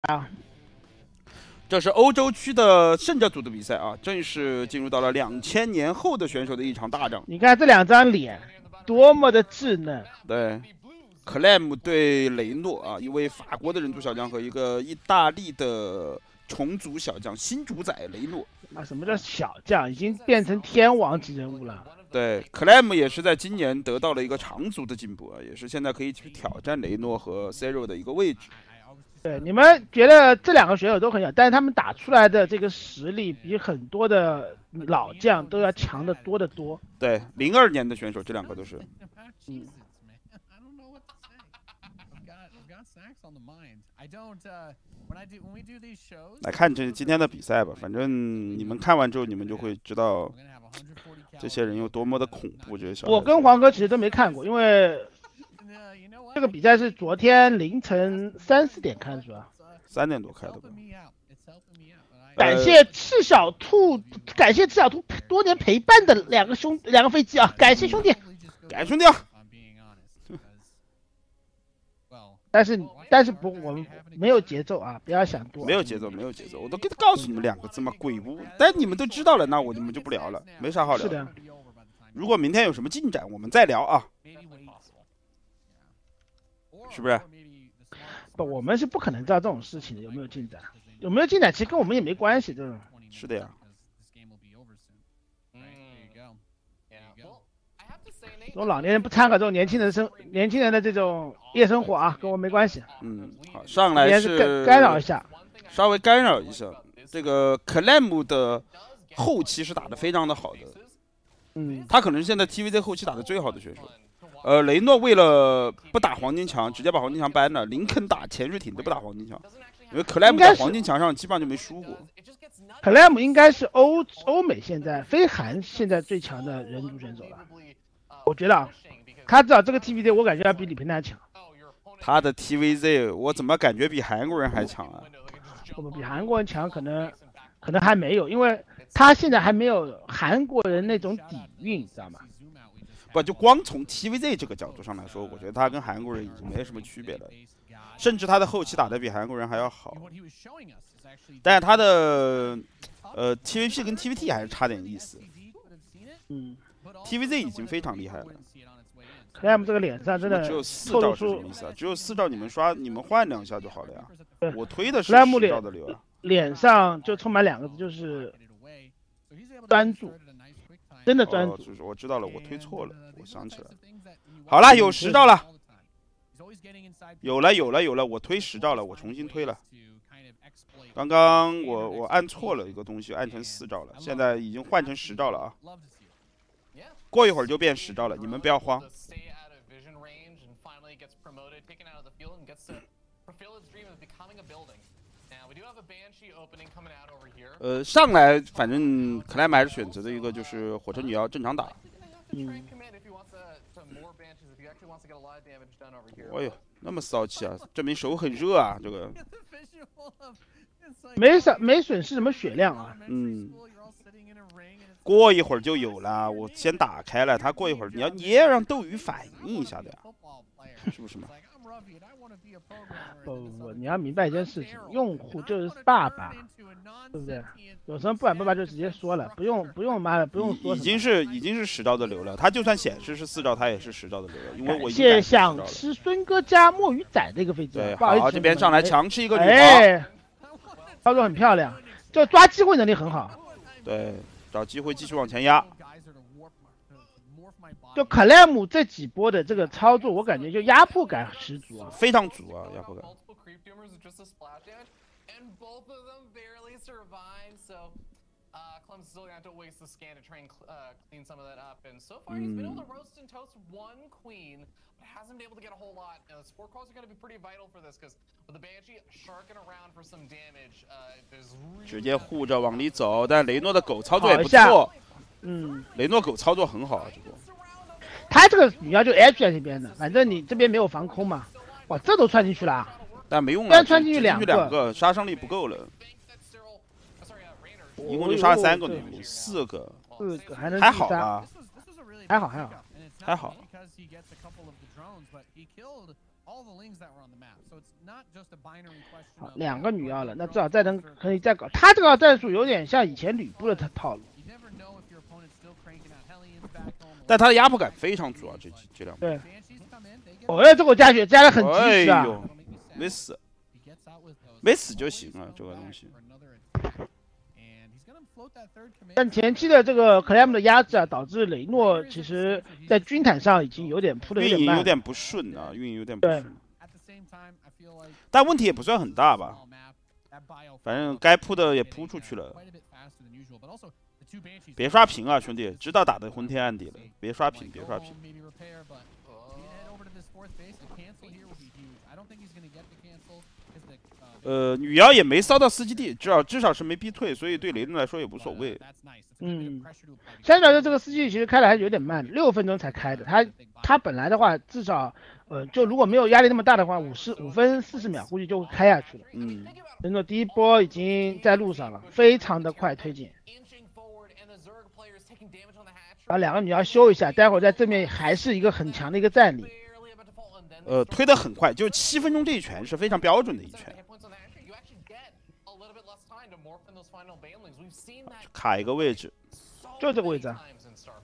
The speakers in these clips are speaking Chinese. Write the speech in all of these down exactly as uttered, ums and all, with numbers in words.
啊， 这是欧洲区的胜者组的比赛啊，正式进入到了两千年后的选手的一场大战。 你看这两张脸，多么的稚嫩。 对，克莱姆对雷诺啊，一位法国的人族小将和一个意大利的虫族小将新主宰雷诺。 啊，什么叫小将？已经变成天王级人物了。 对，克莱姆也是在今年得到了一个长足的进步啊，也是现在可以去挑战雷诺和 Zero 的一个位置。 对，你们觉得这两个选手都很小，但是他们打出来的这个实力比很多的老将都要强得多得多。 对，零二年的选手，这两个都是。 嗯。 来看这今天的比赛吧，反正你们看完之后，你们就会知道这些人有多么的恐怖。这些小孩我跟黄哥其实都没看过，因为这个比赛是昨天凌晨三四点开的，是吧？ 三点多开的吧。 感谢赤小兔，感谢赤小兔多年陪伴的两个兄两个飞机啊！感谢兄弟， 感谢兄弟啊！ 但是但是不，我们没有节奏啊，不要想多。 没有节奏，没有节奏，我都给他告诉你们两个字嘛，鬼屋。但你们都知道了，那我们就不聊了，没啥好聊。 是的。 如果明天有什么进展，我们再聊啊，是不是？ 不，我们是不可能知道这种事情的，有没有进展？有没有进展，其实跟我们也没关系，这种。 是的呀。 这种老年人不参考这种年轻人生年轻人的这种夜生活啊，跟我没关系。 嗯，好，上来是干扰一下， 稍微干扰一下。这个克莱姆的后期是打得非常的好的， 嗯， 他可能是现在 T V Z 后期打得最好的选手。呃，雷诺为了不打黄金墙，直接把黄金墙搬了，林肯打潜水艇都不打黄金墙，因为克莱姆在黄金墙上基本上就没输过。 克莱姆应该是欧欧美现在非韩现在最强的人族选手了。我觉得啊，他至少这个 T V Z 我感觉要比李平南强。 他的 T V Z 我怎么感觉比韩国人还强啊？ 我们比韩国人强，可能可能还没有，因为他现在还没有韩国人那种底蕴，知道吗？ 不，就光从 T V Z 这个角度上来说，我觉得他跟韩国人已经没什么区别了，甚至他的后期打得比韩国人还要好。但是他的呃 T V P 跟 T V T 还是差点意思。 嗯。 T V Z 已经非常厉害了。 克莱姆这个脸上真的只有四兆是什么意思啊？只有四兆，你们刷你们换两下就好了呀。我推的是十兆的流啊。 脸上就充满两个字，就是专注，真的专注。 哦，就是我知道了，我推错了，我想起来了。好了，有十兆了，有了有了有了，我推十兆了，我重新推了。刚刚我我按错了一个东西，按成四兆了，现在已经换成十兆了啊。过一会儿就变十兆了，你们不要慌。呃，上来反正克莱姆还是选择的一个就是火车女妖正常打。 嗯。 哎呦，那么骚气啊！证明手很热啊，这个。 没啥没损失什么血量啊。 嗯。过一会儿就有了，我先打开了，他过一会儿你要你也要让斗鱼反应一下的呀，是不是嘛？ 不不不，你要明白一件事情，用户就是爸爸，对不对？有什么不满爸爸就直接说了，不用不用妈的不用说。 已经是已经是十兆的流了，他就算显示是四兆，他也是十兆的流了，因为我已经谢谢想吃孙哥家墨鱼仔这个飞机。 对， 不好意思， 这边上来强吃一个女皇，操作很漂亮，就抓机会能力很好。 对。找机会继续往前压。 就克莱姆这几波的这个操作，我感觉就压迫感十足啊， 非常足啊，压迫感。嗯。 hasn't been able to get a whole lot. You know, the sport calls are going to be pretty vital for this because with the Banshee sharking around for some damage, uh, there's really 直接护着往里走，但雷诺的狗操作也不错。 嗯， 雷诺狗操作很好啊，这个。 他这个女妖就 H 在这边的，反正你这边没有防空嘛。哇，这都穿进去了。 但没用啊，穿进去两个， 两个杀伤力不够了。一共就杀了三个女巫，四个。 四个还能还好吧？ 还好还好还好。 好，两个女妖了，那至少再能可以再搞。他这个战术有点像以前吕布的套套路。 但他的压迫感非常足啊，这这两对。哦，这个加血加的很及哎时啊！ 呦，没死，没死就行了，这个东西。 但前期的这个克莱姆的压制啊，导致雷诺其实在军坛上已经有点扑的有点慢， 运营有点不顺啊，运营有点不顺。但问题也不算很大吧，反正该扑的也扑出去了。别刷屏啊，兄弟，知道打的昏天暗地了，别刷屏，别刷屏。呃，女妖也没骚到四基地，至少至少是没逼退，所以对雷诺来说也无所谓。 嗯，相对来说这个四基地其实开的还是有点慢，六分钟才开的。他他本来的话，至少呃，就如果没有压力那么大的话，五十五分四十秒估计就会开下去了。 嗯， 雷诺第一波已经在路上了，非常的快推进。把两个女妖修一下，待会儿在正面还是一个很强的一个战力。 呃，推得很快，就七分钟这一拳是非常标准的一拳。卡一个位置， 就这个位置啊。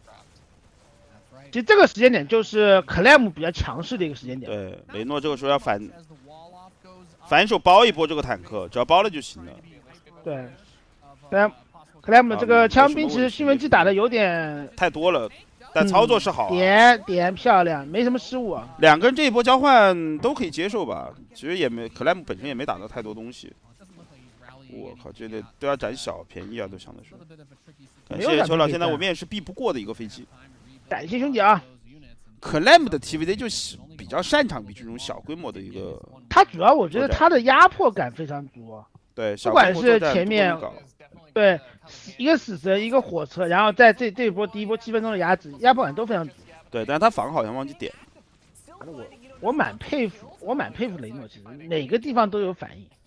其实这个时间点就是克莱姆比较强势的一个时间点。 对，雷诺这个时候要反反手包一波这个坦克，只要包了就行了。 对，克莱克莱姆这个枪兵其实新闻机打的有点太多了。但操作是好、啊嗯，点点漂亮，没什么失误啊。 两个人这一波交换都可以接受吧？其实也没，克莱姆本身也没打到太多东西。我靠，这得都要斩小便宜啊，都想的是。感谢邱老，现在我们也是避不过的一个飞机。 感谢兄弟啊！ 克莱姆的 T V D 就是比较擅长于这种小规模的一个。 他主要我觉得他的压迫感非常足。 对， 不管是前面。对，一个死神，一个火车，然后在这这一波第一波七分钟的压制，压迫感都非常足。 对，但是他防好像忘记点。 我我蛮佩服，我蛮佩服雷诺，其实哪个地方都有反应。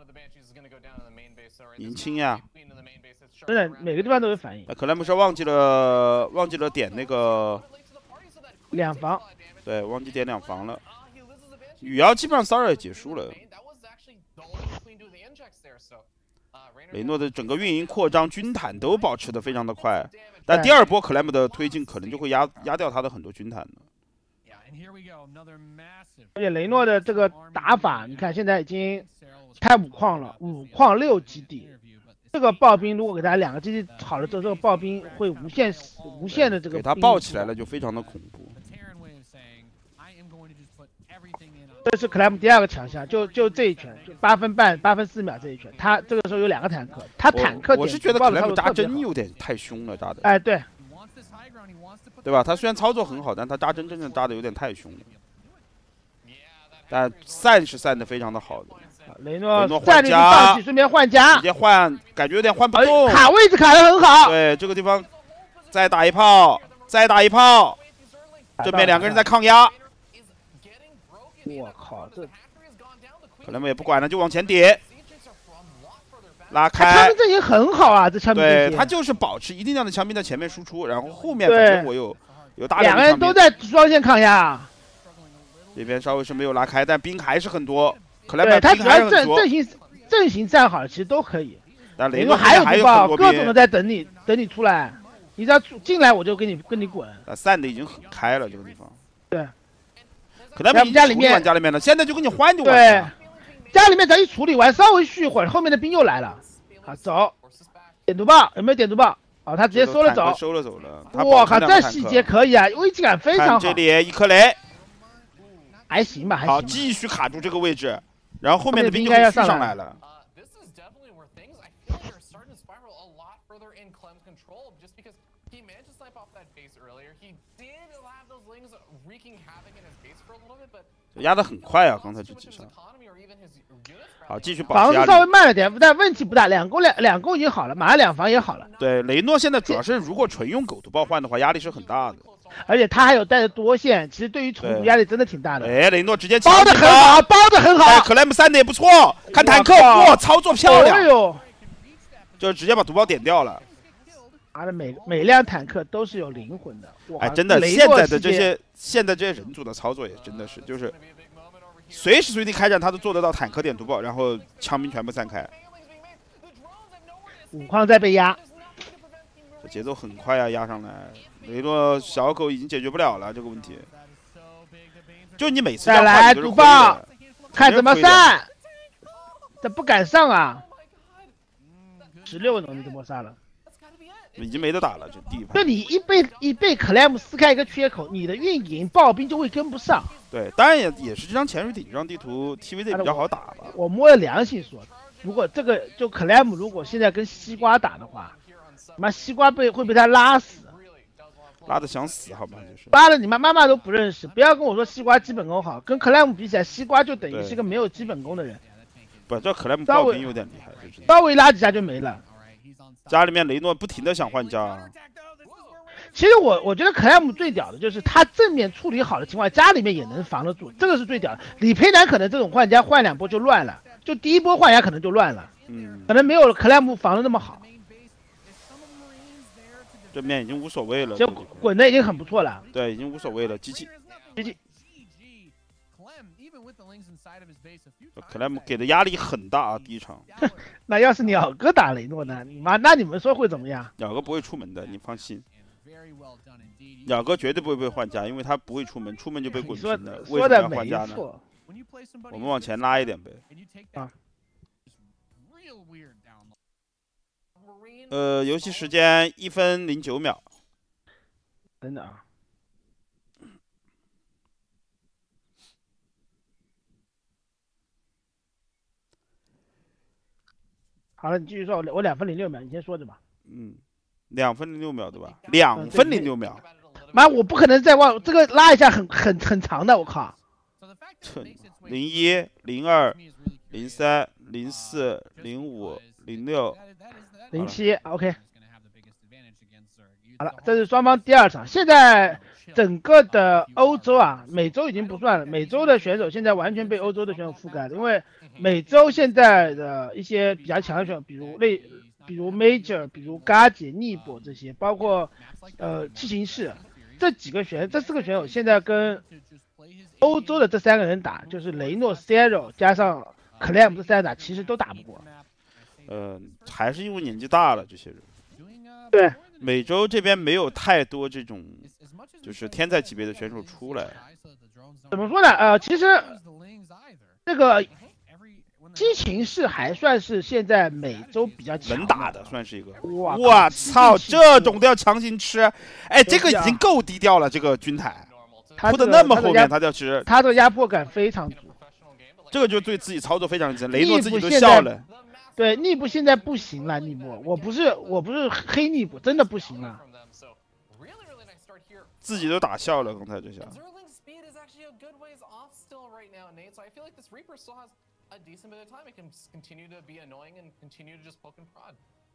年轻呀， 真的每个地方都有反应。 克莱姆是忘记了忘记了点那个两防， 对，忘记点两防了。女妖基本上骚扰也结束了。雷诺的整个运营扩张、军坦都保持的非常的快，但第二波克莱姆的推进可能就会压压掉他的很多军坦的。 而且雷诺的这个打法，你看现在已经开五矿了，五矿六基地，这个暴兵如果给他两个基地好了之后，这个暴兵会无限无限的这个给他爆起来了就非常的恐怖。 这是克莱姆第二个强项，就就这一拳，就八分半八分四秒这一拳，他这个时候有两个坦克，他坦克我, 我是觉得克莱姆扎针有点太凶了，扎的。 哎，对， 对吧？他虽然操作很好，但他扎针真的扎的有点太凶了。但散是散的非常的好的。 雷诺换家， 顺便换家， 直接换，感觉有点换不动。 卡位置卡的很好。 对，这个地方再打一炮，再打一炮，这边两个人在抗压。 我靠，这克莱姆也不管了，就往前点，拉开。 枪兵阵营很好啊，这枪兵阵营。对他就是保持一定量的枪兵在前面输出，然后后面反正我有有大量的两个人都在双线抗压。 这边稍微是没有拉开，但兵还是很多。克莱姆他主要阵阵型阵型站好了，其实都可以。 但雷诺还有还有爆，各种的在等你等你出来，你只要进来我就跟你跟你滚。 啊，散的已经很开了这个地方。 对。 可他们家里面家里面了，现在就给你换就完了。对，家里面咱一处理完，稍微续一会儿，后面的兵又来了。好，走，点毒爆有没有点毒爆？哦，他直接收了走， 收了走了。 我靠，这细节可以啊，危机感非常好。 这里一颗雷， 还行吧，还行。 好，继续卡住这个位置，然后后面的兵就续上来了。压得很快啊！刚才这几上，好，继续保持压力。 防守稍微慢了点，但问题不大，两攻两两攻已经好了，马上两防也好了。 对，雷诺现在主要是如果纯用狗毒爆换的话，压力是很大的。 而且他还有带着多线，其实对于重组压力真的挺大的。 哎，雷诺直接包的很好，包的很好。 哎，克莱姆散的也不错，看坦克，哇，操作漂亮。 哎呦， 就直接把毒包点掉了。 妈的，每每辆坦克都是有灵魂的。 哎，真的，现在的这些现在这些人组的操作也真的是，就是随时随地开战他都做得到坦克点毒爆，然后枪兵全部散开。 五矿在被压， 这节奏很快啊，压上来。雷诺小狗已经解决不了了这个问题。就你每次再来毒爆，看怎么散。这不敢上啊！十六能力就抹杀了。 已经没得打了，这地盘。 就你一被一被 Clam 撕开一个缺口，你的运营暴兵就会跟不上。 对，当然也也是这张潜水艇这张地图 T V Z 比较好打吧。 我摸着良心说，如果这个就 Clam 如果现在跟西瓜打的话，妈西瓜被会被他拉死， 拉的想死好吗？就是。 拉了你妈妈妈都不认识，不要跟我说西瓜基本功好，跟 Clam 比起来，西瓜就等于是个没有基本功的人。 不，这 Clam 暴兵有点厉害，就是稍微拉几下就没了。 家里面雷诺不停的想换家， 其实我我觉得 Clam 最屌的就是他正面处理好的情况，家里面也能防得住，这个是最屌的。李培南可能这种换家换两波就乱了，就第一波换家可能就乱了， 嗯， 可能没有 Clam 防的那么好。 正面已经无所谓了， 就滚的已经很不错了。 对，已经无所谓了，G G G G。 克莱姆给的压力很大啊，第一场。 那要是鸟哥打雷诺呢？你妈，那你们说会怎么样？ 鸟哥不会出门的，你放心。鸟哥绝对不会被换家，因为他不会出门，出门就被滚平的。为什么要换家呢？我们往前拉一点呗。 啊。 呃，游戏时间一分零九秒。 等等啊。 好了，你继续说，我我两分零六秒，你先说着吧。 嗯，两分零六秒对吧？两分零六秒。 妈，我不可能再忘这个拉一下很很很长的，我靠。 零一、零二、零三、零四、零五、零六、 零七 ，OK。好了，这是双方第二场。现在整个的欧洲啊，美洲已经不算了，美洲的选手现在完全被欧洲的选手覆盖了，因为。 美洲现在的一些比较强的选手，比如类，比如 Major， 比如 Gaji、尼博这些，包括呃七情士这几个选，这四个选手现在跟欧洲的这三个人打，就是雷诺、Zero 加上 Clam 这三个打，其实都打不过。 呃，还是因为年纪大了，这些人。 对， 美洲这边没有太多这种就是天才级别的选手出来。 怎么说呢？呃，其实这个。 激情是还算是现在美洲比较强能打的，算是一个。 哇！ 我操，这种都要强行吃，哎，这个已经够低调了。这个军台铺的那么后面，他就要吃， 他的压迫感非常足。 这个就对自己操作非常认真，雷诺自己都笑了。 对，逆步现在不行了，逆步，我不是我不是黑逆步，真的不行了。 自己都打笑了，刚才这下。 A decent bit of time, it can continue to be annoying and continue to just poke and prod.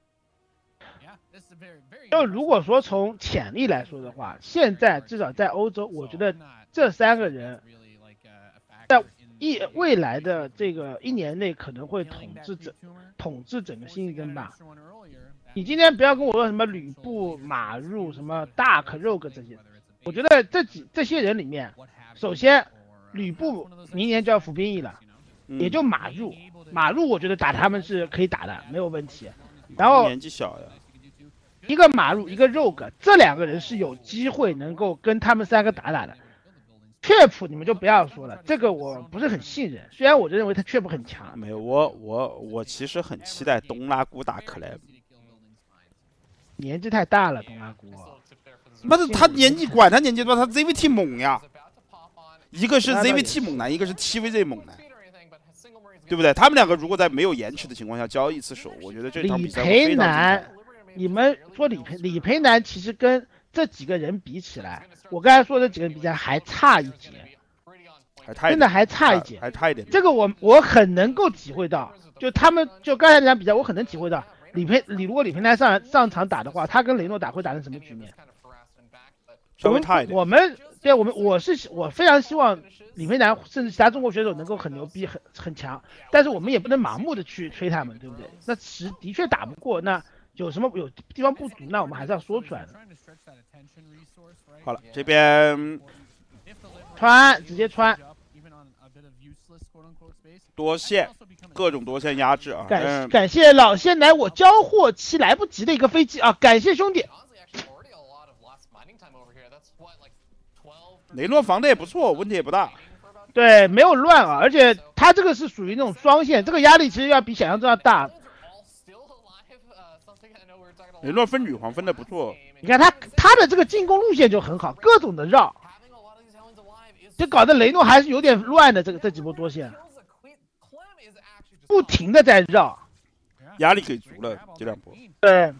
就如果说从潜力来说的话，现在至少在欧洲，我觉得这三个人在一未来的这个一年内可能会统治整统治整个新一争霸。你今天不要跟我说什么吕布、马入、什么大可 Rogue 这些，我觉得这几这些人里面，首先吕布明年就要服兵役了。 也就马入，马入我觉得打他们是可以打的，没有问题。然后年纪小呀， 一个马入，一个 Rogue， 这两个人是有机会能够跟他们三个打打的。雀普你们就不要说了，这个我不是很信任，虽然我就认为他雀普很强。 没有，我我我其实很期待东拉古打克莱姆。 年纪太大了，东拉古。 妈的，他年纪管他年纪多，他 Z V T 猛呀，一个是 Z V T 猛男，一个是 T V Z 猛男。 对不对？他们两个如果在没有延迟的情况下交一次手，我觉得这场比赛李培南，你们说李培李培南其实跟这几个人比起来，我刚才说的这几个人比起来还差一截， 还差真的还差一截， 还差一点。 这个我我很能够体会到，就他们就刚才那场比赛，我很能体会到李培李如果李培南上上场打的话，他跟雷诺打会打成什么局面？ 稍微差一点。 我们对我们我是我非常希望。 李培南甚至其他中国选手能够很牛逼、很很强，但是我们也不能盲目的去吹他们，对不对？那实的确打不过，那有什么有地方不足，那我们还是要说出来的。 好了，这边穿直接穿， 多线，各种多线压制啊！ 感感谢老仙奶我交货期来不及的一个飞机啊！感谢兄弟。 雷诺防的也不错，问题也不大。 对，没有乱啊，而且他这个是属于那种双线，这个压力其实要比想象中要大。 雷诺分女皇分的不错， 你看他他的这个进攻路线就很好，各种的绕，就搞得雷诺还是有点乱的。这个这几波多线，不停的在绕， 压力给足了这两波。 对，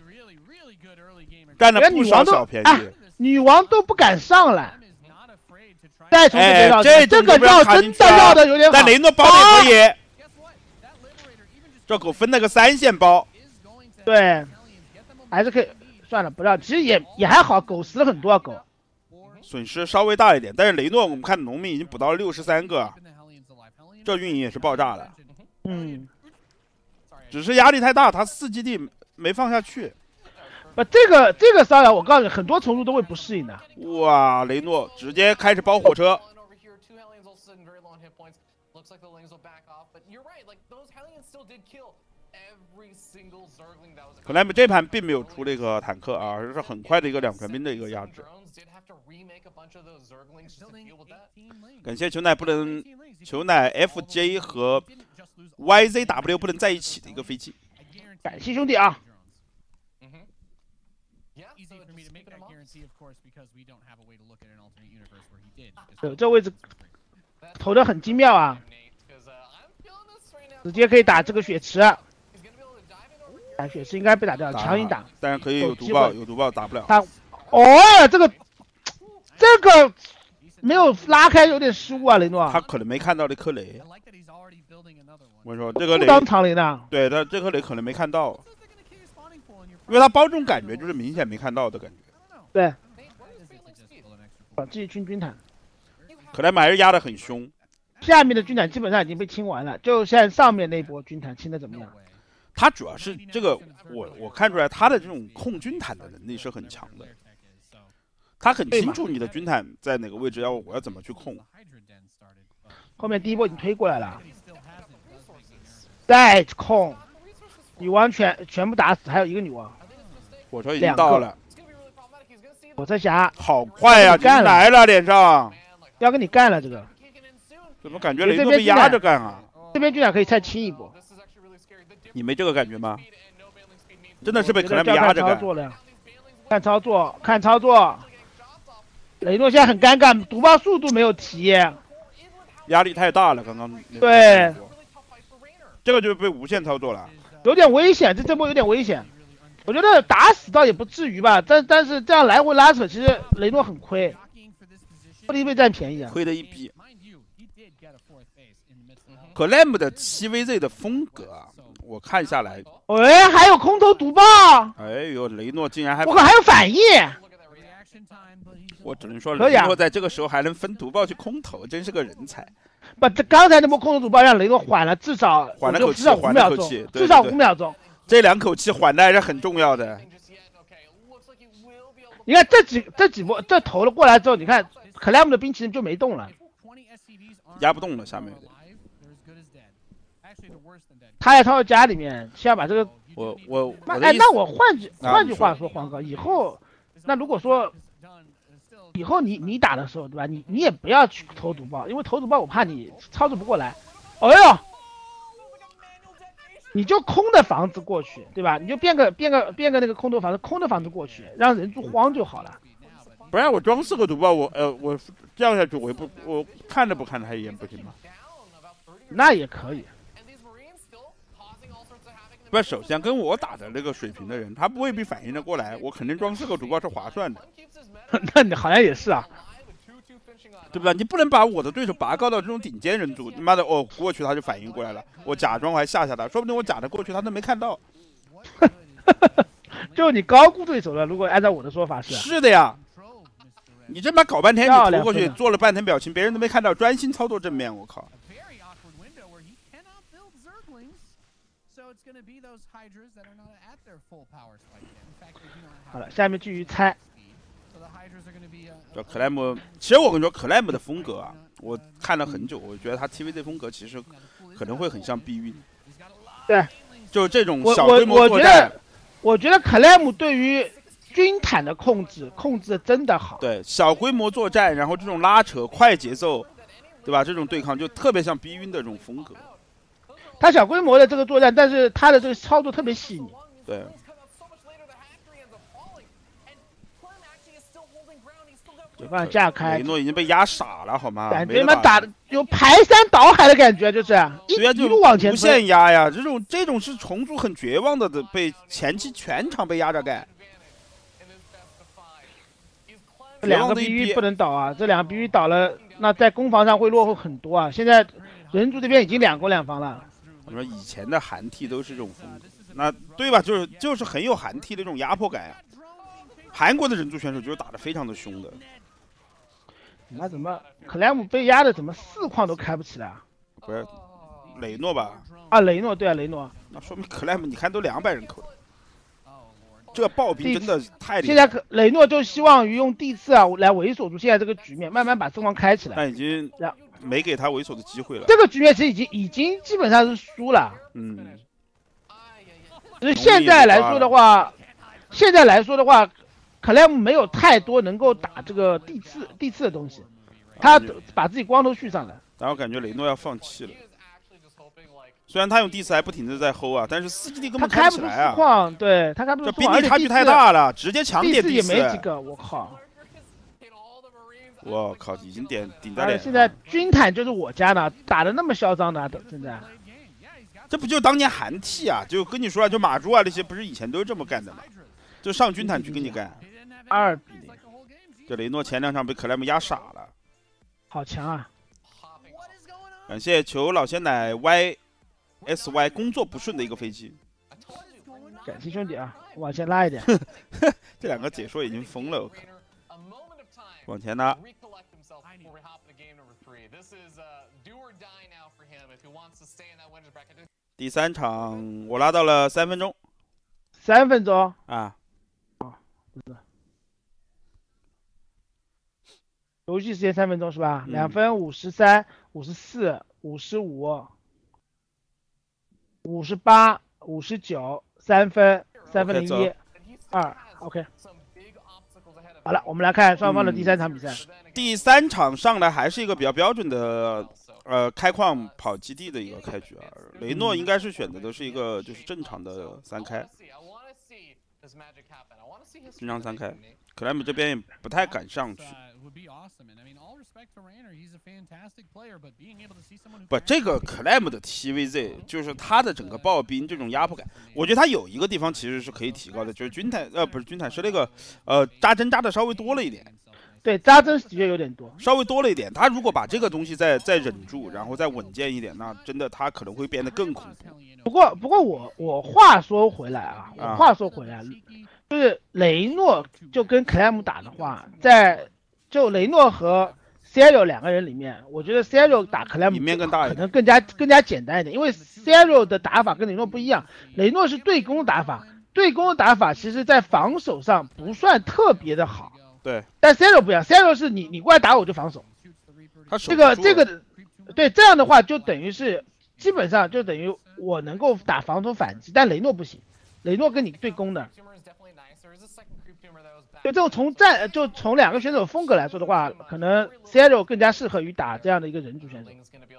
占了不少小便宜。 哎、女王都不敢上来。再重新别绕、 哎， 这个绕真的绕的有点好。 但雷诺包也可以，啊、这狗分了个三线包。 对，还是可以，算了不绕，其实也也还好，狗死了很多、啊、狗， 损失稍微大一点。但是雷诺我们看农民已经补到了六十三个、啊，这运营也是爆炸了。 嗯， 只是压力太大，他四基地没放下去。 不，这个这个骚扰，我告诉你，很多虫族都会不适应的。 哇，雷诺直接开始包火车。克莱姆这盘并没有出这个坦克啊，而是很快的一个两船兵的一个压制。感谢球奶不能，球奶 F J 和 Y Z W 不能在一起的一个飞机。 感谢兄弟啊！这这位置投的很精妙啊，直接可以打这个血池。打血池应该被打掉，强行打， 但是可以有毒爆，有毒爆打不了。 他，哦，这个这个没有拉开，有点失误啊，雷诺。 他可能没看到这颗雷。我跟你说，这个雷当长雷的， 对他这颗雷可能没看到，因为他包这种感觉就是明显没看到的感觉。 对。啊，继续清军团。 克莱姆还是压得很凶。 下面的军团基本上已经被清完了，就像上面那波军团清的怎么样？ 他主要是这个，我我看出来他的这种控军团的能力是很强的，他很清楚你的军团在哪个位置，要我要怎么去控。 后面第一波已经推过来了，再控，女王全全部打死，还有一个女王。 火车已经到了， 火车侠好快呀、啊， 干来了脸上， 要跟你干了这个。 怎么感觉雷诺被压着干啊？ 这边军团可以再清一波。 你没这个感觉吗？真的是被克莱姆压着干。 看操作，看操作。雷诺现在很尴尬，毒爆速度没有提， 压力太大了。刚刚对， 这个就被无限操作了， 有点危险，这这波有点危险。我觉得打死倒也不至于吧，但但是这样来回拉扯，其实雷诺很亏，不离被占便宜啊， 亏的一逼。克莱姆的 七 V Z 的风格啊。我看下来， 哎，还有空投毒爆！ 哎呦，雷诺竟然还我靠，还有反应！ 我只能说，雷诺在这个时候还能分毒爆去空投，真是个人才。 不，这刚才那波空投毒爆让雷诺缓了至少缓了口气， 至少五秒钟，至少五秒钟。 这两口气缓的还是很重要的。 你看这几这几波这投了过来之后，你看克莱姆的兵器就没动了， 压不动了下面。 他在他的家里面，先要把这个我我我哎，那我换句换句话说，黄哥，以后那如果说以后你你打的时候，对吧？你你也不要去投毒爆，因为投毒爆我怕你操作不过来。哎呦，你就空的房子过去，对吧？你就变个变个变个那个空投房子，空的房子过去，让人住慌就好了。 不然我装四个毒爆，我呃我这样下去，我也不我看着不看着他一眼不行吗？ 那也可以。 不是，首先跟我打的这个水平的人，他不未必反应得过来，我肯定装四个毒爆是划算的。 那你好像也是啊， 对吧？你不能把我的对手拔高到这种顶尖人族，他妈的哦，过去他就反应过来了，我假装我还吓吓他，说不定我假的过去他都没看到。 就你高估对手了，如果按照我的说法是。 是的呀，你这妈搞半天，你突过去做了半天表情，别人都没看到，专心操作正面，我靠。 好了，下面继续猜。 这克莱姆，其实我跟你说，克莱姆的风格啊，我看了很久，我觉得他 T V Z 风格其实可能会很像避孕。 对， 就是这种我小规模我我觉作战。 得，我觉得克莱姆对于军坦的控制控制的真的好。 对，小规模作战，然后这种拉扯、快节奏，对吧？这种对抗就特别像逼晕的这种风格。 他小规模的这个作战，但是他的这个操作特别细腻。 对。 嘴巴架开， 雷诺已经被压傻了，好吗？ 感觉他妈打的有排山倒海的感觉，就是一对呀， 一路往前无限压呀！这种这种是重组很绝望的，的被前期全场被压着干。 这两个 B 鱼不能倒啊！这两个 B 鱼倒了，那在攻防上会落后很多啊！现在人族这边已经两攻两防了。 你说以前的韩 T 都是这种风格，那对吧？就是就是很有韩 T 的这种压迫感呀、啊。韩国的人族选手就是打得非常的凶的。 那怎么克莱姆被压的怎么四矿都开不起来啊？ 不是雷诺吧？ 啊，雷诺对啊，雷诺。 那说明克莱姆你看都两百人口了，这暴兵真的太厉害。 现在可雷诺就希望于用第四啊来维锁住现在这个局面，慢慢把四矿开起来。 但已经没给他维锁的机会了。 这个局面其实已经已经基本上是输了。 嗯。 所以现在来说的话，现在来说的话。克莱姆没有太多能够打这个第四第四的东西，他把自己光头续上来。 然后感觉雷诺要放弃了，虽然他用第四还不停的在 hold 啊，但是四基地根本开不起来啊。 他对他开不出这兵力差距太大了，直接强点第四也没几个，我靠！ 我靠，已经点顶在脸上。 现在军坦就是我家的，打的那么嚣张的，现在。 这不就当年韩 T 啊？就跟你说啊，就马猪啊那些，不是以前都是这么干的吗？就上军坦去跟你干。 二比零， 这雷诺前两场被克莱姆压傻了， 好强啊！ 感谢求老鲜奶 Y S Y 工作不顺的一个飞机， 感谢兄弟啊，往前拉一点。 这两个解说已经疯了，我靠！往前拉。第三场我拉到了三分钟， 三分钟啊。 游戏时间三分钟是吧？ 嗯、 两分五十三、五十四、五十五、五十八、五十九，三分，三分零一，二 ，OK。好了，我们来看双方的第三场比赛。 嗯、第三场上来还是一个比较标准的，呃，开矿跑基地的一个开局啊。雷诺应该是选择的是一个就是正常的三开，正常三开。克莱姆这边也不太敢上去。不，这个克莱姆的 T V Z 就是他的整个暴兵这种压迫感，我觉得他有一个地方其实是可以提高的，就是军坦呃不是军坦是那个呃扎针扎的稍微多了一点。 对，扎针的确有点多， 稍微多了一点。他如果把这个东西再再忍住，然后再稳健一点，那真的他可能会变得更恐怖。 不过不过我我话说回来啊，我话说回来。啊就是雷诺就跟克莱姆打的话，在就雷诺和 Cero 两个人里面，我觉得 Cero 打克莱姆可能更加更加简单一点，因为 Cero 的打法跟雷诺不一样，雷诺是对攻打法，对攻的打法其实在防守上不算特别的好。 对， 但 Cero 不一样 ，Cero 是你你过来打我就防守， 他这个这个对这样的话就等于是基本上就等于我能够打防守反击，但雷诺不行，雷诺跟你对攻的。就这种从战就从两个选手风格来说的话，可能 Cero 更加适合于打这样的一个人族选手。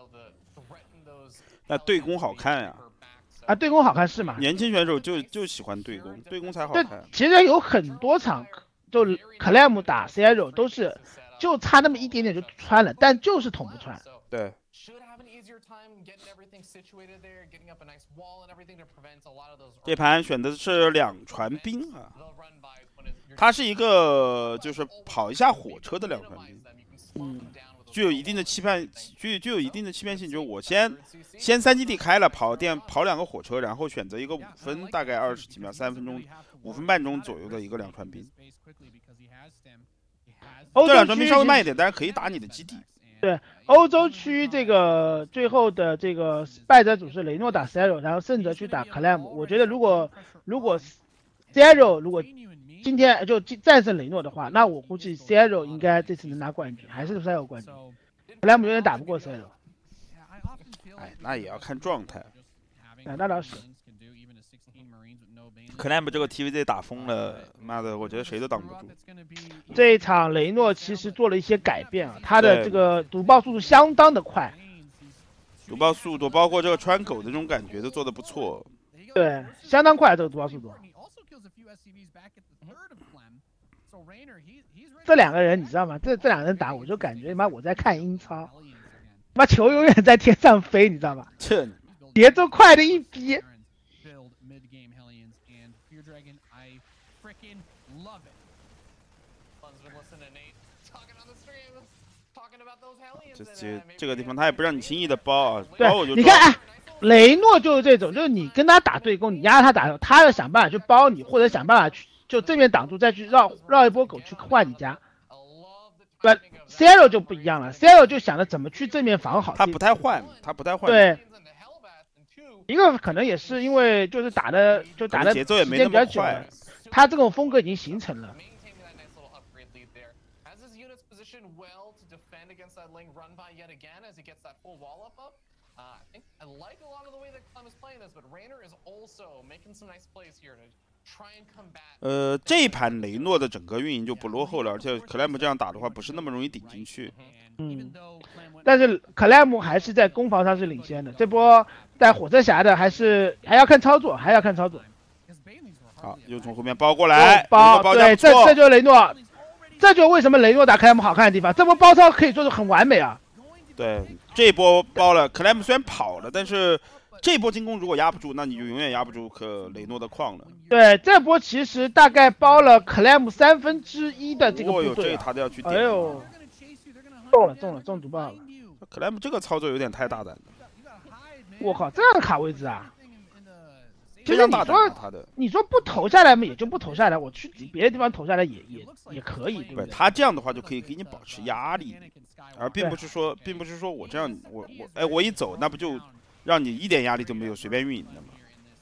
那对攻好看呀！ 啊，对攻好看是吗？ 年轻选手就就喜欢对攻，对攻才好看。 其实有很多场，就克莱姆打 Cero 都是就差那么一点点就穿了，但就是捅不穿。 对。这盘选的是两船兵啊。它是一个就是跑一下火车的两船兵， 嗯， 具有一定的欺骗，具具有一定的欺骗性。就是我先先三基地开了，跑电跑两个火车，然后选择一个五分大概二十几秒、三分钟、五分半钟左右的一个两船兵。这两船兵稍微慢一点，但是可以打你的基地。 对，欧洲区这个最后的这个败者组是雷诺打 Cero， 然后胜者去打克莱姆。我觉得如果如果 Zero 如果今天就战胜雷诺的话，那我估计 Zero 应该这次能拿冠军，还是 Zero 冠军。克莱姆有点打不过 Zero。 哎，那也要看状态。 哎，那倒是。 克莱姆这个 T V Z 打疯了，妈的，我觉得谁都挡不住。 这一场雷诺其实做了一些改变啊，他的这个读报速度相当的快， 读报速度包括这个穿狗的这种感觉都做得不错。 对，相当快这个读报速度。这两个人你知道吗？这这两个人打，我就感觉妈我在看英超，妈球永远在天上飞，你知道吗？ 这节奏快的一逼。 这这这个地方他也不让你轻易的包啊， 对包我就你看，哎，雷诺就是这种，就是你跟他打对攻，你压他打，他要想办法去包你，或者想办法去就正面挡住，再去绕绕一波狗去换你家。对 ，Zero 就不一样了 ，Zero 就想着怎么去正面防好。 他不太换，他不太换。 对，一个可能也是因为就是打的就打的节奏也没那么快， 他这种风格已经形成了。 呃，这一盘雷诺的整个运营就不落后了，而且克莱姆这样打的话，不是那么容易顶进去。 嗯，但是克莱姆还是在攻防上是领先的。这波带火车侠的还是还要看操作，还要看操作。 好，又从后面包过来， 包包对，这这就是雷诺，这就为什么雷诺打克莱姆好看的地方。这波包抄可以做的很完美啊。 对，这波包了，克莱姆虽然跑了，但是。这波进攻如果压不住，那你就永远压不住可雷诺的矿了。 对，这波其实大概包了克莱姆三分之一的这个部队、啊。 哦哟，这他都要去点。 哎呦，中了中了中毒爆了！ 克莱姆这个操作有点太大胆了。 我靠，这样卡位置啊！其实你说他的， 你说不投下来嘛，也就不投下来，我去别的地方投下来也也也可以，对不对？ 他这样的话就可以给你保持压力，而并不是说，并不是说我这样，我我哎我一走，那不就。让你一点压力都没有，随便运营的嘛。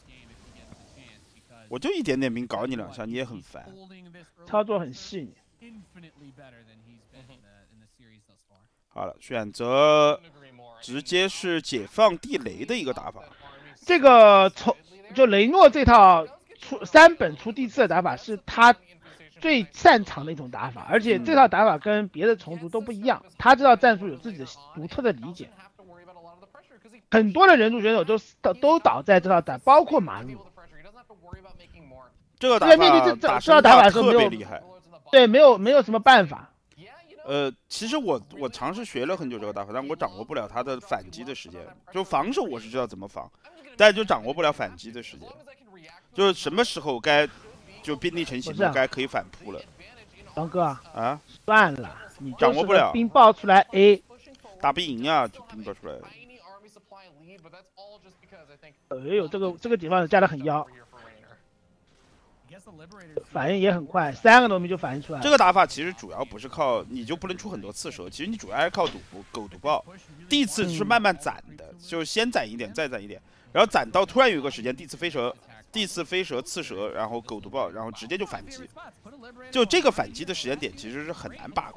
我就一点点兵搞你两下，你也很烦。 操作很细腻。 好了，选择直接是解放地雷的一个打法。 这个从就雷诺这套出三本出第四的打法是他最擅长的一种打法，而且这套打法跟别的虫族都不一样，他这套战术有自己的独特的理解。很多的人族选手都都都倒在这套打，包括马路。 这个打法， 面对这这这套打法的时候没有厉害， 对，没有没有什么办法。 呃，其实我我尝试学了很久这个打法，但我掌握不了它的反击的时间。就防守我是知道怎么防，但就掌握不了反击的时间。就是什么时候该就兵力成型了，该可以反扑了。 王哥啊， 算了，你掌握不了， 兵爆出来 A， 打不赢啊，就兵爆出来。 哎呦，这个这个地方加的很妖，反应也很快，三个农民就反应出来了。 这个打法其实主要不是靠，你就不能出很多次蛇，其实你主要还是靠赌狗毒爆。第一次是慢慢攒的，嗯、就先攒一点，再攒一点，然后攒到突然有一个时间，第一次飞蛇，第四飞蛇刺蛇，然后狗毒爆，然后直接就反击。就这个反击的时间点其实是很难把控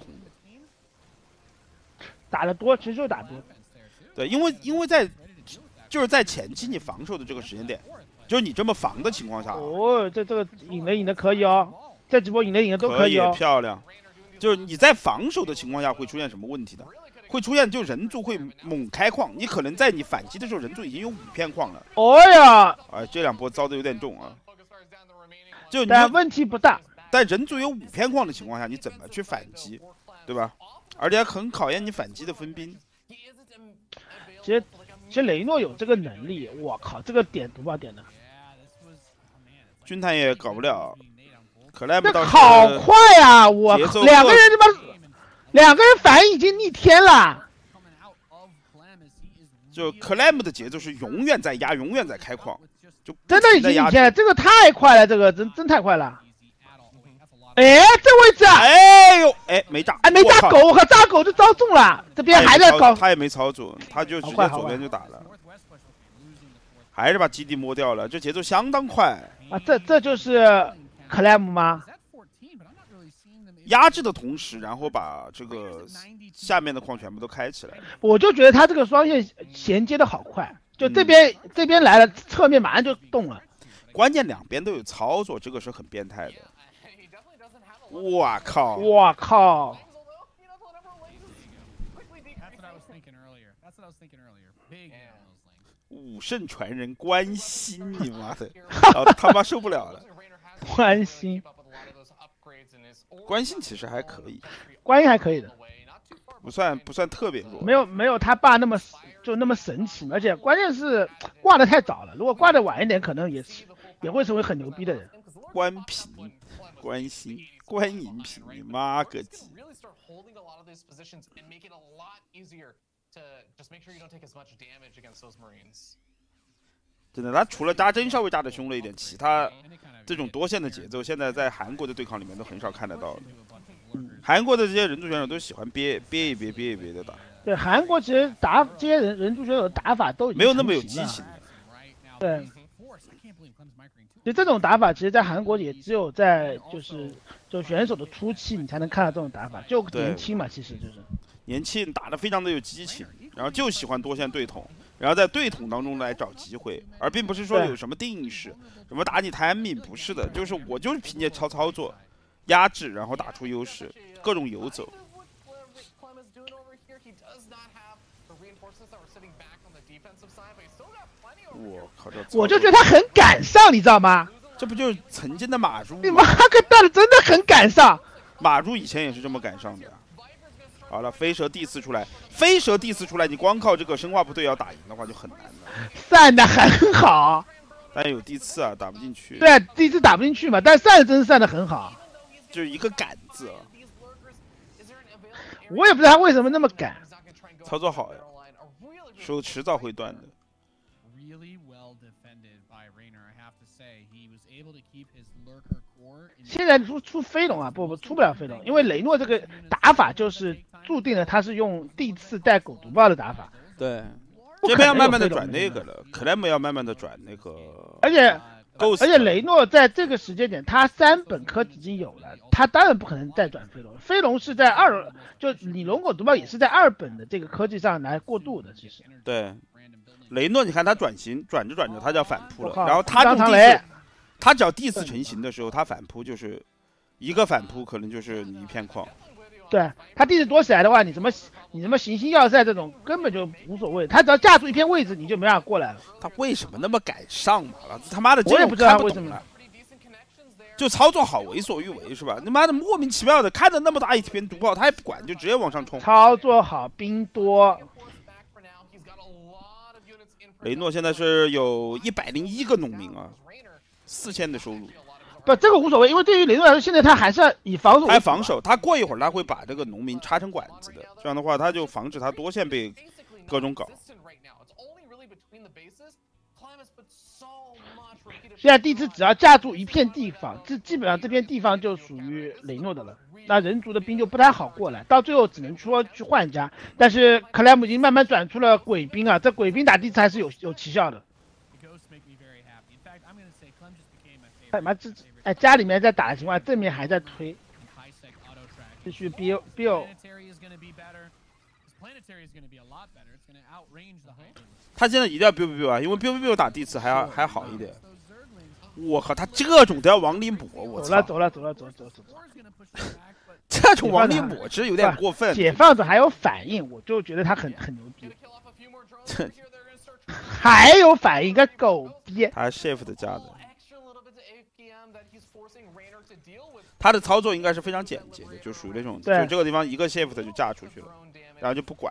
的。 打得多，其实就打多。 对，因为因为在。就是在前期你防守的这个时间点，就是你这么防的情况下， 哦，这这个引雷引的可以哦，这几波引雷引的都可以哦， 漂亮。就是你在防守的情况下会出现什么问题呢？会出现就人族会猛开矿，你可能在你反击的时候人族已经有五片矿了。 哦呀， 哎，这两波遭的有点重啊。就但问题不大， 在人族有五片矿的情况下，你怎么去反击，对吧？而且很考验你反击的分兵。 其实。其实雷诺有这个能力，我靠，这个点毒爆点的， 军团也搞不了。克莱姆倒是好快啊！我两个人他妈，两个人反应已经逆天了。 就克莱姆的节奏是永远在压，永远在开矿，就真的已经逆天了，这个太快了，这个真真太快了。哎，这位置啊！ 哎呦，哎，没炸， 哎，没炸狗，我靠，炸狗就招中了，这边还在搞， 他也没操作，他就直接左边就打了，还是把基地摸掉了，这节奏相当快啊！这这就是 Clam 吗？ 压制的同时，然后把这个下面的矿全部都开起来。 我就觉得他这个双线衔接的好快，就这边、嗯、这边来了，侧面马上就动了。 关键两边都有操作，这个是很变态的。哇靠！ 哇靠！ 武圣传人关心，你妈的，哦、他妈受不了了。 关心。 关心其实还可以， 关心还可以的， 不算不算特别弱， 没有没有他爸那么就那么神奇，而且关键是挂的太早了，如果挂的晚一点，可能也也会成为很牛逼的人。 关平、关心、关银平，你妈个鸡！真的，他除了扎针稍微扎的凶了一点，其他这种多线的节奏，现在在韩国的对抗里面都很少看得到了。韩国的这些人族选手都喜欢憋憋一憋、憋一憋的打。 对，韩国其实打这些人人族选手打法都已经没有那么有激情的。 对，就这种打法，其实，在韩国也只有在就是就选手的初期，你才能看到这种打法。就年轻嘛，其实就是年轻，打得非常的有激情，然后就喜欢多线对捅。然后在对捅当中来找机会，而并不是说有什么定式，什么打你 timing， 不是的，就是我就是凭借操操作、压制，然后打出优势，各种游走。我靠，这我就觉得他很敢上，你知道吗？ 这不就是曾经的马入吗？ 你妈个蛋的，真的很敢上。 马入以前也是这么敢上的。好了，飞蛇第四出来，飞蛇第四出来，你光靠这个生化部队要打赢的话就很难了。散的很好， 但有第四啊，打不进去。 对啊，第四打不进去嘛，但散真是散的很好， 就是一个敢字啊。 我也不知道他为什么那么敢， 操作好呀，手迟早会断的。 现在出出飞龙啊，不不出不了飞龙，因为雷诺这个打法就是注定了他是用地刺带狗毒爆的打法。 对，这边要慢慢的转那个了，克莱姆要慢慢的转那个。 而且而且雷诺在这个时间点，他三本科已经有了，他当然不可能再转飞龙。飞龙是在二，就你龙狗毒爆也是在二本的这个科技上来过渡的，其实。 对，雷诺你看他转型转着转着他就要反扑了，然后他用地刺。他只要第四成型的时候，他反扑就是一个反扑，可能就是你一片矿。 对他第四多起来的话，你什么你什么行星要塞这种根本就无所谓，他只要架住一片位置，你就没办法过来了。 他为什么那么敢上嘛？他妈的， 我也不知道他为什么。 就操作好，为所欲为是吧？你妈的莫名其妙的，看着那么大一片毒炮，他也不管，就直接往上冲。 操作好，兵多。 雷诺现在是有一百零一个农民啊。四千的收入， 不，这个无所谓，因为对于雷诺来说，现在他还是以防守。 还防守，他过一会儿他会把这个农民插成管子的，这样的话他就防止他多线被各种搞。 现在第一次只要架住一片地方，这基本上这片地方就属于雷诺的了，那人族的兵就不太好过来，到最后只能说去换家。但是克莱姆已经慢慢转出了鬼兵啊，这鬼兵打第一次还是有有奇效的。哎妈，这哎家里面在打的情况，正面还在推，继续 build build。 他现在一定要 build build 啊，因为 build build 打第一次还要还好一点。我靠，他这种都要亡灵抹，我操！ 走了走了走了走走走走。 这种亡灵抹其实有点过分。 解放者还有反应，我就觉得他很很牛逼。 这还有反应，个狗逼！ 他 shift 加的。他的操作应该是非常简洁的，就属于那种，就这个地方一个 shift 就架出去了，然后就不管。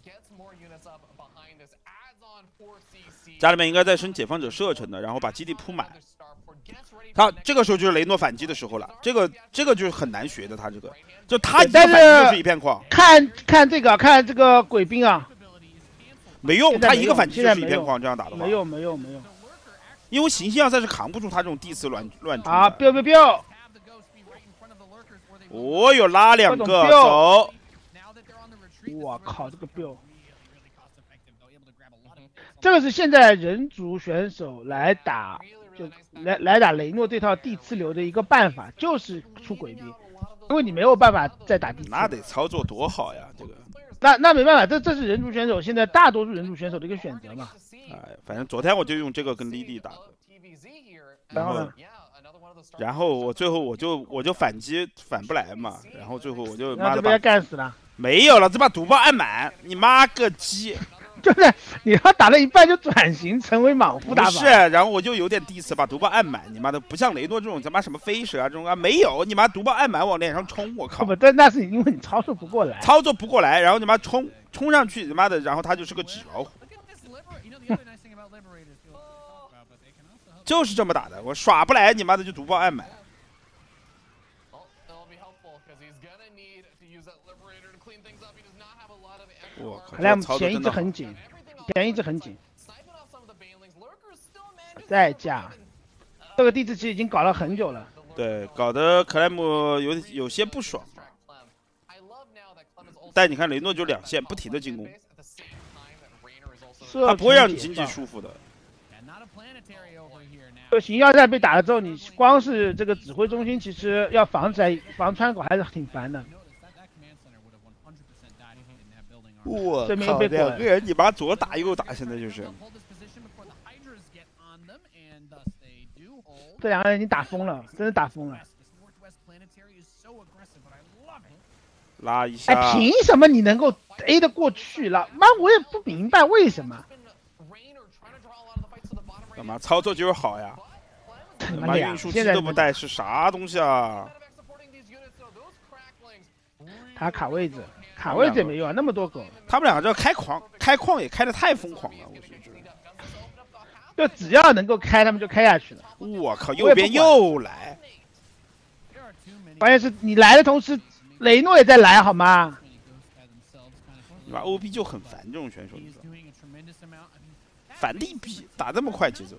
家里面应该在升解放者射程的，然后把基地铺满。他这个时候就是雷诺反击的时候了，这个这个就是很难学的，他这个就他一个反击就是一片矿。 看看这个，看这个鬼兵啊， 没用，他一个反击就是一片矿，这样打的话。 没用没用没用， 因为行星要塞是扛不住他这种地次乱乱冲。 啊 ，biu biu biu。 哦哟，拉两个走！ 我靠，这个 build， 这个是现在人族选手来打就来来打雷诺这套地次流的一个办法，就是出鬼兵，因为你没有办法再打地次。 那得操作多好呀，这个。 那那没办法，这这是人族选手现在大多数人族选手的一个选择嘛。 哎，反正昨天我就用这个跟莉莉打的， 然后呢？ 然后我最后我就我就反击反不来嘛，然后最后我就妈的把干死了。 没有了，这把毒爆按满，你妈个鸡！ 就是你要打了一半就转型成为莽夫打法。 不是，然后我就有点第一次把毒爆按满，你妈的不像雷诺这种他妈什么飞蛇啊这种啊没有，你妈毒爆按满往脸上冲，我靠！ 不，但那是因为你操作不过来， 操作不过来，然后你妈冲冲上去，你妈的，然后他就是个纸老虎，就是这么打的，我耍不来，你妈的就毒爆按满。我靠， 莱姆前一直很紧，前一直很紧。再加，这个地质期已经搞了很久了。 对，搞得克莱姆有有些不爽。但你看雷诺就两线不停的进攻，他不会让你经济舒服的。 就行要塞被打了之后，你光是这个指挥中心，其实要防起来防川口还是挺烦的。 我靠，两个人你妈左打右打，现在就是。 这两个人已经打疯了，真的打疯了。 拉一下。 哎，凭什么你能够 A 得过去了？妈，我也不明白为什么。 干嘛操作就是好呀？他妈运输机都不带是啥东西啊？ 他卡位置。卡位置也没用啊，那么多狗。 他们两个这开矿开矿也开得太疯狂了，我觉得。就只要能够开，他们就开下去了。 我靠，右边又来。 关键是你来的同时，雷诺也在来，好吗？ 你把 O B 就很烦这种选手，你知道吗？反利比打这么快节奏。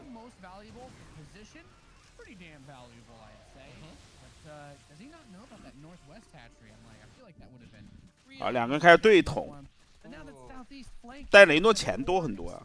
啊，两个人开始对捅，但雷诺钱多很多啊。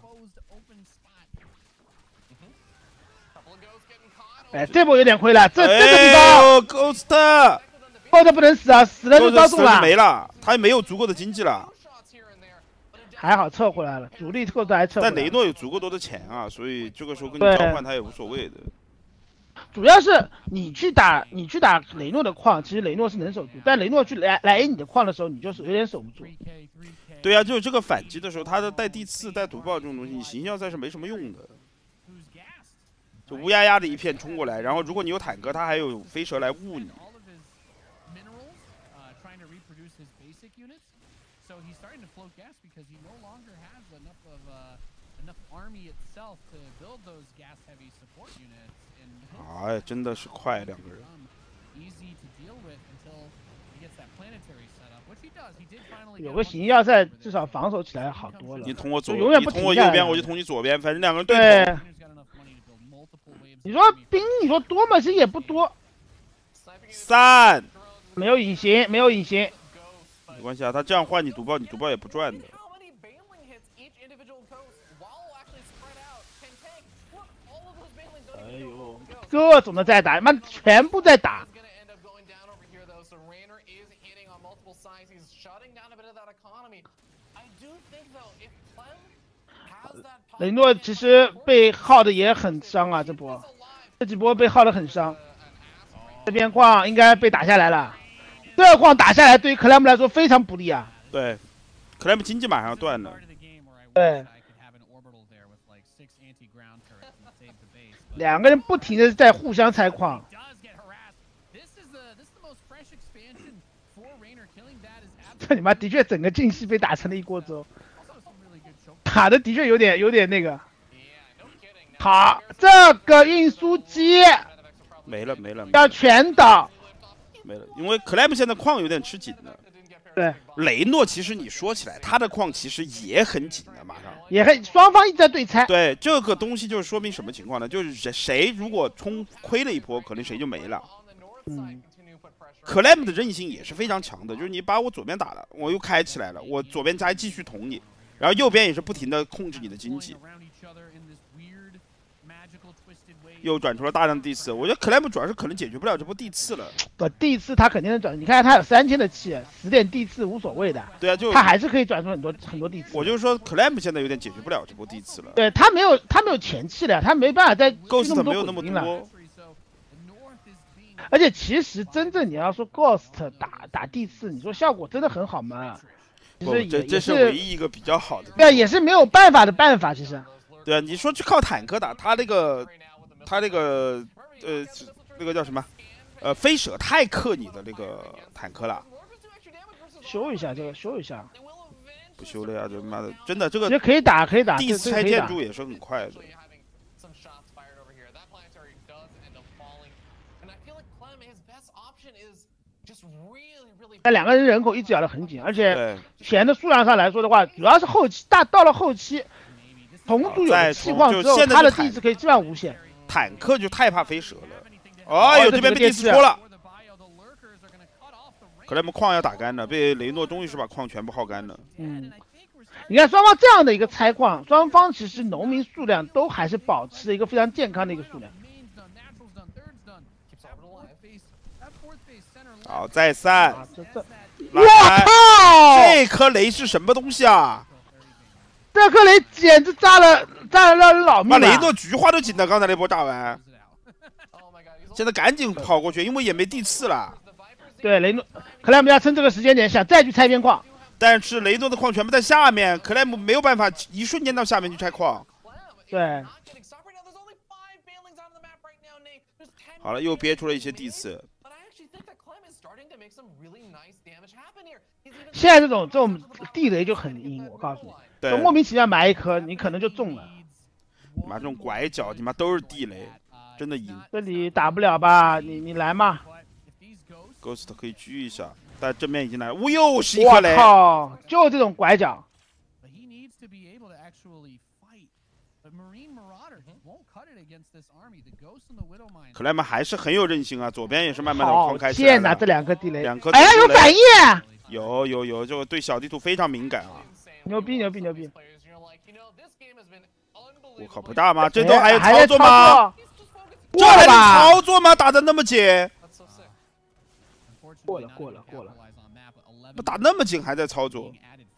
哎，这波有点亏了，这这个地方 ，Ghost， Ghost 不能死啊，死了就遭中了， 没了，他也没有足够的经济了。 还好撤回来了，主力 Ghost 还撤回来了。 但雷诺有足够多的钱啊，所以这个时候跟你交换他也无所谓的。 主要是你去打你去打雷诺的矿，其实雷诺是能守住，但雷诺去来来 A 你的矿的时候，你就是有点守不住。 对啊，就是这个反击的时候，他的带地刺、带毒爆这种东西，你形象赛是没什么用的。就乌压压的一片冲过来，然后如果你有坦克，他还有飞蛇来误你。哎，真的是快两个人。 有个行要塞，至少防守起来好多了。 你捅我左， 永远不捅我右边，我就捅你左边，反正两个人对捅。 你说兵，你说多吗？其实也不多。 三， 没有隐形，没有隐形。 没关系啊，他这样换你毒爆，你毒爆也不赚的。 哎呦，各种的在打，妈全部在打。雷诺其实被耗的也很伤啊，这波，这几波被耗的很伤。这边矿应该被打下来了，这矿打下来对于克莱姆来说非常不利啊。 对，克莱姆经济马上断了。 对。两个人不停的在互相拆矿。这你妈的确整个近戏被打成了一锅粥。打的的确有点有点那个，好，这个运输机没了没了， 要全倒， 没了，因为克莱姆现在矿有点吃紧了。 对， 雷诺其实你说起来，他的矿其实也很紧的，马上也很，双方一直在对拆。 对，这个东西就是说明什么情况呢？就是谁谁如果冲亏了一波，可能谁就没了。 嗯。 克莱姆的韧性也是非常强的，就是你把我左边打了，我又开起来了，我左边再继续捅你。然后右边也是不停的控制你的经济， 又转出了大量地刺。我觉得 Clem 主要是可能解决不了这波地刺了。 不，地刺他肯定能转，你看他有三千的气，十点地刺无所谓的。 对啊，就他还是可以转出很多很多地刺。 我就是说 Clem 现在有点解决不了这波地刺了。 对他没有他没有前期了，他没办法再 Ghost 没有那么多。 而且其实真正你要说 Ghost 打打地刺，你说效果真的很好吗？其实这这是是唯一一个比较好的。 对，也是没有办法的办法，其实。 对啊，你说去靠坦克打，他那个他那个呃那个叫什么？呃，飞蛇太克你的那个坦克了。 修一下这个，修一下。 不修了呀，这妈的，真的这个。 其实可以打，可以打。 第四拆建筑也是很快的。 那两个人人口一直咬得很紧，而且钱的数量上来说的话，主要是后期大到了后期，同组有气矿之后，他的地质可以基本上无限。 坦克就太怕飞蛇了。哎呦，这边被地刺戳了。克莱姆矿要打干了，被雷诺终于是把矿全部耗干了。 嗯，你看双方这样的一个拆矿，双方其实农民数量都还是保持了一个非常健康的一个数量。 好，再散。 啊、这这， 我靠！ 这颗雷是什么东西啊？ 这颗雷简直炸了，炸了让人老命。 把雷诺菊花都紧了，刚才那波炸完。现在赶紧跑过去，因为也没地刺了。 对，雷诺，克莱姆要趁这个时间点想再去拆边矿， 但是雷诺的矿全部在下面，克莱姆没有办法一瞬间到下面去拆矿。 对。 好了，又憋出了一些地刺。 现在这种这种地雷就很阴，我告诉你，就莫名其妙埋一颗，你可能就中了。 妈，这种拐角，你妈都是地雷，真的阴。 这里打不了吧？你你来嘛。 Ghost 可以狙一下，但正面已经来了，呜，又是一颗雷！ 我靠，就这种拐角。 克莱姆还是很有韧性啊，左边也是慢慢的框开起来了。这两颗地雷， 两颗。 哎呀，有反应！ 有有有，这个对小地图非常敏感啊！ 牛逼牛逼牛逼！ 我靠，不大吗？这都还有操作吗？ 这还能操作吗？打的那么紧？ 过了过了过了， 不打那么紧还在操作。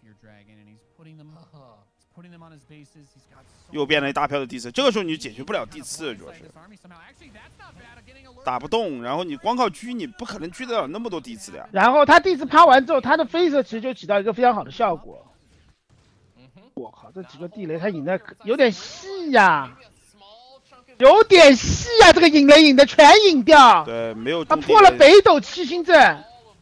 又变了一大票的地刺，这个时候你就解决不了地刺，主要是打不动，然后你光靠狙，你不可能狙得了那么多地刺的呀。 然后他地刺趴完之后，他的飞射其实就起到一个非常好的效果。我靠，这几个地雷他引的有点细呀，有点细呀，这个引雷引的全引掉。 对，没有。 他破了北斗七星阵。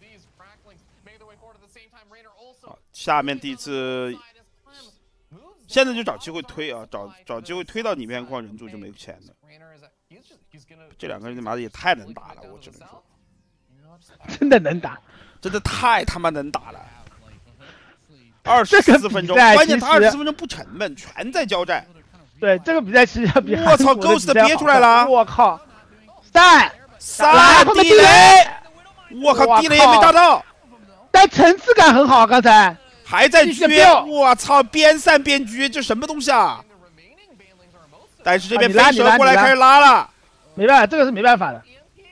下面地刺。现在就找机会推啊，找找机会推到里面矿人柱就没钱了。这两个人他妈的也太能打了，我只能说， 真的能打， 真的太他妈能打了。二十四分钟，关键他二十四分钟不沉闷，全在交战。 对，这个比赛其实要比我操 ，Ghost 憋出来了！ 我靠，三三地雷！我靠，地雷也没打到， 但层次感很好，刚才。 还在狙，我操！边散边狙，这什么东西啊？但是这边飞蛇过来开始拉了， 没办法，这个是没办法的。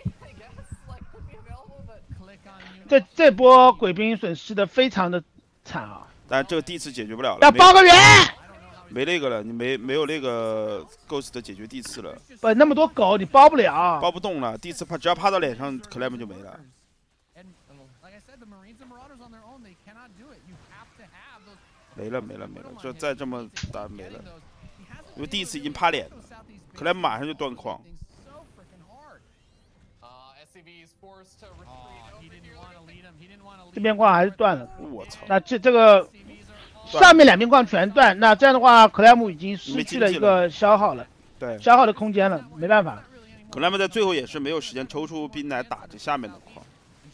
这这波鬼兵损失的非常的惨啊！ 但这个地刺解决不了了， 要包个圆， 没那个了，你没没有那个 Ghost 的解决地刺了。 不，那么多狗你包不了， 包不动了，地刺怕只要趴到脸上 ，Clem 就没了。没了没了没了，就再这么打没了，因为第一次已经趴脸了，克莱姆马上就断矿。 这边矿还是断了， 我操！ 那这这个上面两边矿全断，那这样的话，克莱姆已经失去了一个消耗了， 对， 消耗的空间了，没办法。 克莱姆在最后也是没有时间抽出兵来打这下面的矿。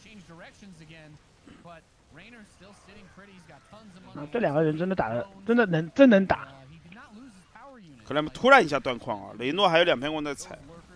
啊，这两个人真的打的，真的能，真能打。 克莱姆突然一下断矿啊，雷诺还有两片矿在踩。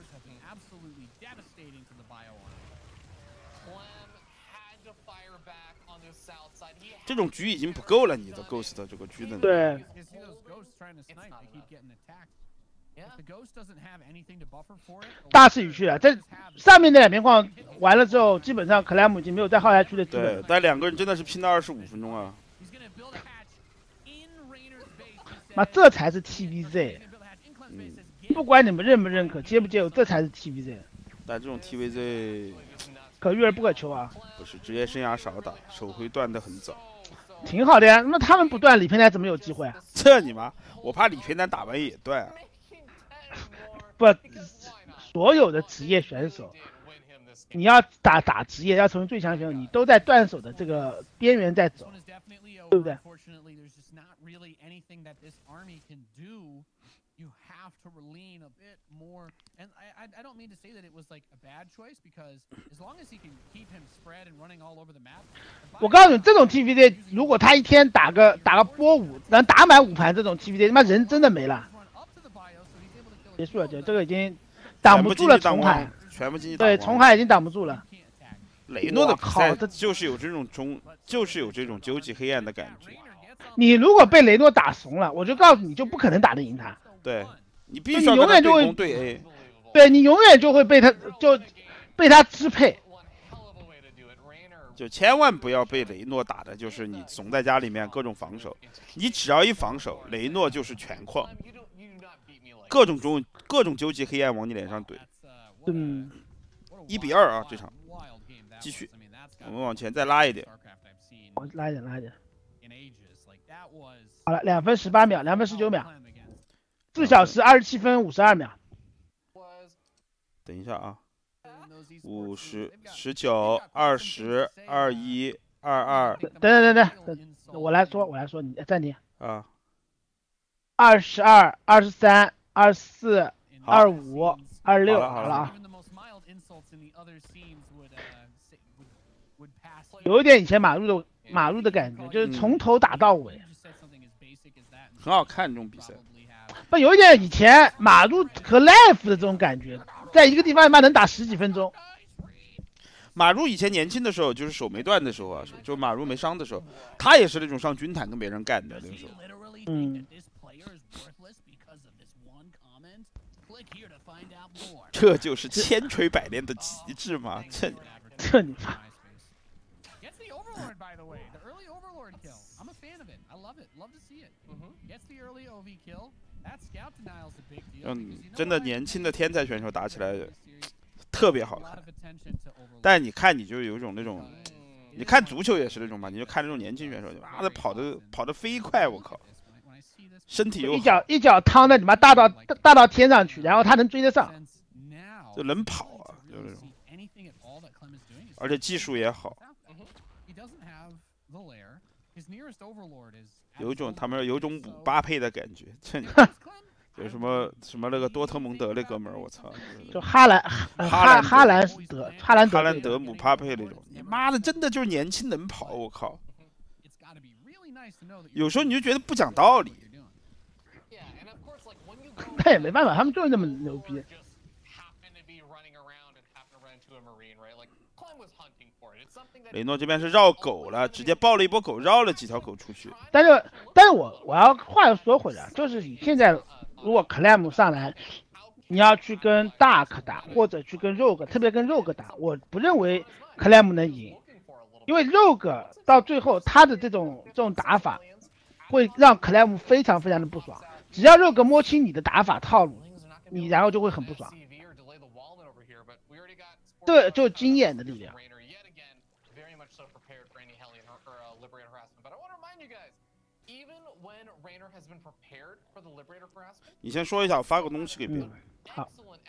这种局已经不够了，你的 Ghost 这个局的。 对。 大势已去了。这上面那两边矿完了之后，基本上克莱姆已经没有在后台区的机会了。 对，但两个人真的是拼了二十五分钟啊！ 妈，这才是 T V Z。 嗯， 不管你们认不认可、接不接受，这才是 T V Z。 但这种 T V Z 可遇而不可求啊！ 不是职业生涯少打，手会断的很早。 挺好的呀，那他们不断，李平台怎么有机会啊？ 这你妈！我怕李平台打完也断、啊。 不，所有的职业选手，你要打打职业，要成为最强选手，你都在断手的这个边缘在走，对不对？ You have to lean a bit more, and I, I I don't mean to say that it was like a bad choice because as long as he can keep him spread and running all over the map. 我告诉你，这种 T V Z 如果他一天打个打个波五，能打满五盘，这种 T V Z 他妈人真的没了。结束了，就这个已经挡不住了，重海， 全部经济对，重海已经挡不住了。 雷诺的比赛就是有这种中，就是有这种究极黑暗的感觉。 你如果被雷诺打怂了，我就告诉你，就不可能打得赢他。 对你必须要永远就会对 A， 对你永远就会被他就被他支配， 就千万不要被雷诺打的，就是你怂在家里面各种防守，你只要一防守，雷诺就是全矿，各种中各种究极黑暗往你脸上怼。 嗯， 一比二啊，这场继续，我们往前再拉一点， 我拉一点拉一点。好了，两分十八秒，两分十九秒。 四小时二十七分五十二秒。 等一下啊，五十、十九、二十、二一、二二。 等等等等等，我来说，我来说，你暂停。 啊。 二十二、二十三、二十四、二五、二十六，好了啊。有一点以前马路的马路的感觉，就是从头打到尾， 很好看这种比赛。 不有一点以前马路和 life 的这种感觉，在一个地方他妈能打十几分钟。 马路以前年轻的时候，就是手没断的时候啊，就马路没伤的时候，他也是那种上军坛跟别人干的那个时候。 嗯。 这就是千锤百炼的极致嘛！这这你妈！ 嗯，真的年轻的天才选手打起来特别好看，但你看你就有一种那种，你看足球也是那种嘛，你就看这种年轻选手，妈的跑的跑的飞快，我靠，身体又一脚一脚趟的你妈大到大到天上去，然后他能追得上， 就能跑啊，就那种，而且技术也好。 有一种他们有一种姆巴佩的感觉，这有什么什么那个多特蒙德那哥们儿，我操！ 就哈兰哈哈兰德哈兰德哈兰德姆巴佩那种，你妈的真的就是年轻能跑，我靠！有时候你就觉得不讲道理， 那也没办法，他们就是那么牛逼。 雷诺这边是绕狗了，直接抱了一波狗，绕了几条狗出去。 但是，但是我我要话又说回来，就是你现在如果 Clam 上来，你要去跟 Dark 打，或者去跟 Rogue， 特别跟 Rogue 打，我不认为 Clam 能赢，因为 Rogue 到最后他的这种这种打法，会让 Clam 非常非常的不爽。只要 Rogue 摸清你的打法套路，你然后就会很不爽。这就经验的力量。 你先说一下，我发个东西给别人。 嗯、好。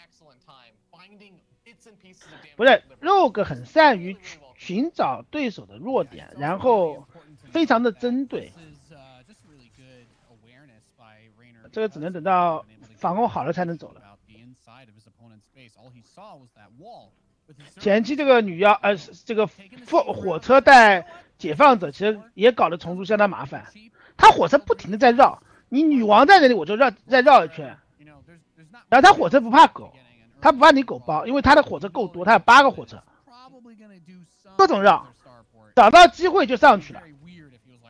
不是 ，Rogue 很善于寻找对手的弱点，然后非常的针对。这个只能等到防控好了才能走了。前期这个女妖，呃，这个火火车带解放者其实也搞得重组相当麻烦。他火车不停的在绕，你女王在那里我就绕再绕一圈。然后他火车不怕狗，他不怕你狗包，因为他的火车够多，他有八个火车，各种绕，找到机会就上去了。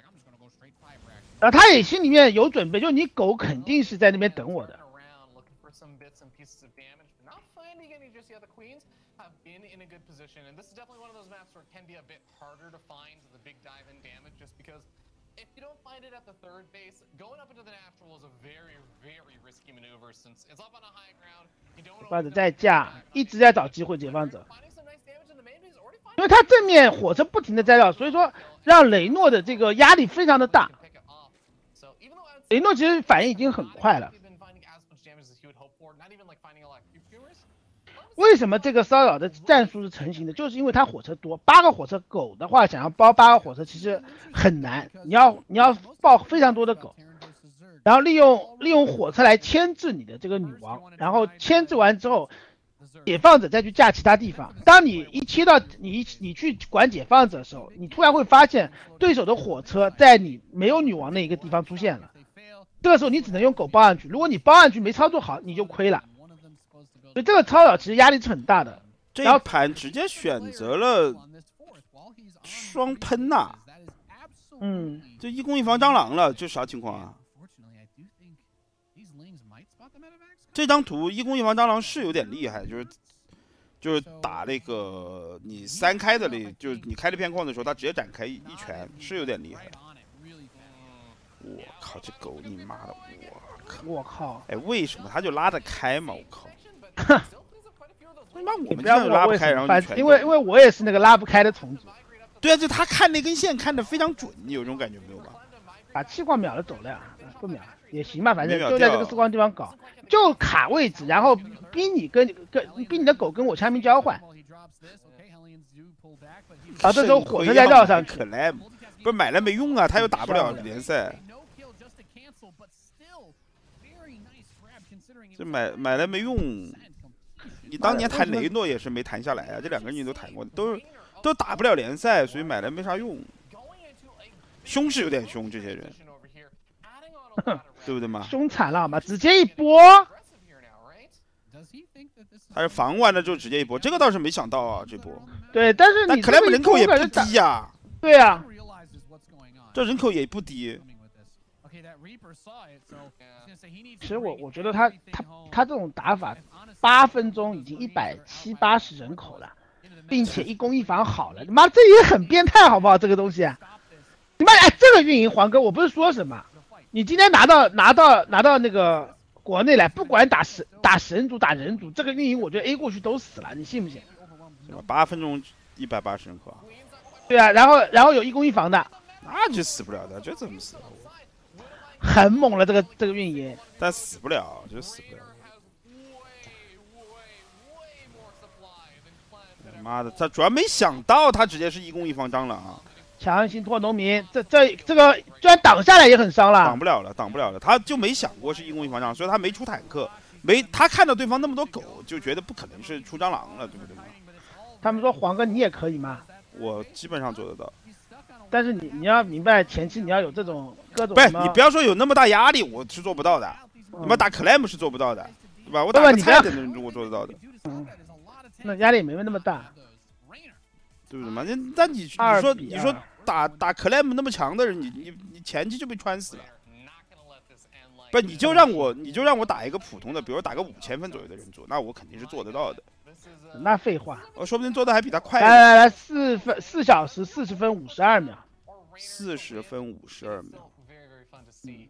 然后他也心里面有准备，就你狗肯定是在那边等我的。 some bits and pieces of damage, but not finding any just yet. The Queens have been in a good position, and this is definitely one of those maps where it can be a bit harder to find the big dive in damage, just because if you don't find it at the third base, going up into the natural is a very, very risky maneuver since it's up on a high ground. You don't 解放者在架，一直在找机会。解放者， finding some nice damage in the main base, already 因为他正面火车不停的摘掉，所以说让雷诺的这个压力非常的大。 pick it off. So even though I would 雷诺其实反应已经很快了。 we've been finding as much damage as he would hope for, not even like finding a lot of viewers. 为什么这个骚扰的战术是成型的？就是因为它火车多，八个火车狗的话，想要包八个火车其实很难，你要你要爆非常多的狗，然后利用利用火车来牵制你的这个女王，然后牵制完之后，解放者再去架其他地方。当你一切到你一你去管解放者的时候，你突然会发现对手的火车在你没有女王那一个地方出现了，这个时候你只能用狗包上去。如果你包上去没操作好，你就亏了。 所以这个骚扰其实压力是很大的。 这一盘直接选择了双喷呐、 嗯， 这一攻一防蟑螂了，这啥情况啊？这张图一攻一防蟑螂是有点厉害，就是就是打那个你三开的那，就是你开了片矿的时候，他直接展开一一拳，是有点厉害。我靠，这狗你妈的，我靠！ 我靠！ 哎，为什么他就拉得开嘛？我靠！他妈我们这你不要问样拉不开， 我为什么， 然后你全反因为因为我也是那个拉不开的虫子， 对啊，就他看那根线看得非常准，你有这种感觉没有吧？ 把气矿秒了走了呀，不秒也行吧，反正没秒就在这掉个四光地方搞，就卡位置，然后逼你跟跟逼你的狗跟我枪兵交换，啊，这时候火车再绕上去， 可莱姆不是买了没用啊，他又打不了联赛。这买买了没用，你当年谈雷诺也是没谈下来啊，这两个人你都谈过，都是都打不了联赛，所以买了没啥用。凶是有点凶，这些人，对不对嘛？ 凶残了好吗？直接一波， 他是防完了之后直接一波，这个倒是没想到啊，这波。 对，但是你但克莱姆人口也不低呀、啊， 对啊， 这人口也不低。 其实我我觉得他他他这种打法，八分钟已经一百七八十人口了，并且一攻一防好了，他妈这也很变态好不好？这个东西、啊，你妈哎，这个运营黄哥，我不是说什么，你今天拿到拿到拿到那个国内来，不管打神打神族打人族，这个运营我觉得 A 过去都死了，你信不信？ 八分钟一百八十人口啊？ 对啊，然后然后有一攻一防的， 那就死不了的，这怎么死？ 很猛了这个这个运营， 但死不了，就死不了。妈的，他主要没想到他直接是一攻一防蟑螂啊！ 强行拖农民，这这这个居然挡下来也很伤了， 挡不了了，挡不了了，他就没想过是一攻一防蟑螂，所以他没出坦克，没他看到对方那么多狗，就觉得不可能是出蟑螂了，对不对？ 他们说黄哥你也可以吗？ 我基本上做得到， 但是你你要明白前期你要有这种各种不是你不要说有那么大压力，我是做不到的。 嗯、 你们打克莱姆是做不到的，对吧？我打个菜的人我做得到的。 嗯，那压力也没那么大， 对不对嘛？那那你你说你说打打克莱姆那么强的人，你你你前期就被穿死了。不，你就让我你就让我打一个普通的，比如打个五千分左右的人做，那我肯定是做得到的。 那废话， 我说不定做的还比他快。 来来来，四分四小时四十分五十二秒， 四十分五十二秒。 嗯、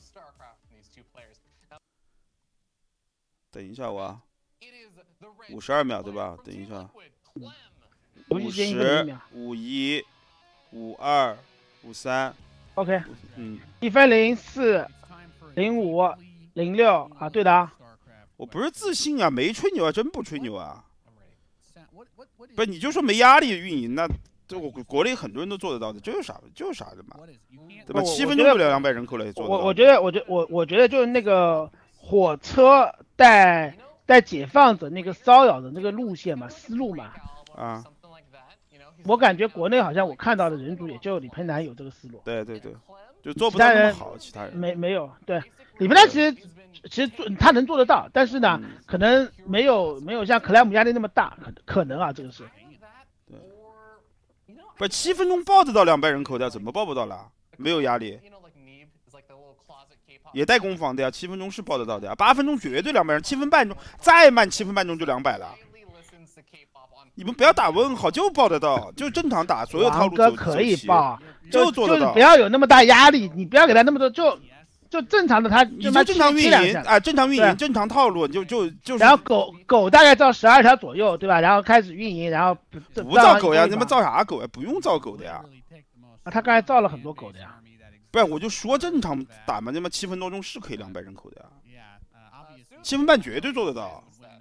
等一下我啊，五十二秒对吧？等一下，五十、五一、五二、五三 ，OK， 嗯， 一分零四零五零六啊，对的啊。 我不是自信啊，没吹牛啊，真不吹牛啊。不，你就说没压力运营，那这我国内很多人都做得到的，这有啥这有啥的嘛，对吧？七分钟就两百人口了，也做得到。 我我觉得，我觉我我觉得就是那个火车带带解放者那个骚扰的那个路线嘛，思路嘛。 啊。 我感觉国内好像我看到的人族也就李培南有这个思路。 对对对，就做不到那么好，其他人没没有。对，李培南其实。其实做他能做得到，但是呢， 嗯、 可能没有没有像克莱姆压力那么大，可可能啊，这个是。 对。不，七分钟报得到两百人口的，怎么报不到了？没有压力。 也带攻防的呀，七分钟是爆得到的呀，八分钟绝对两百人，七分半钟再慢七分半钟就两百了。你们不要打问号，就爆得到，就正常打，所有套路哥可以爆， 就做得到， 就是不要有那么大压力，你不要给他那么多，就就正常的他， 你就正常运营啊，正常运营，正常套路，就就就是。 然后狗狗大概造十二条左右，对吧？然后开始运营，然后不造狗呀，你们造啥狗呀？不用造狗的呀。 啊，他刚才造了很多狗的呀。 不是，我就说正常打嘛，那么七分多钟是可以两百人口的呀，七分半绝对做得到。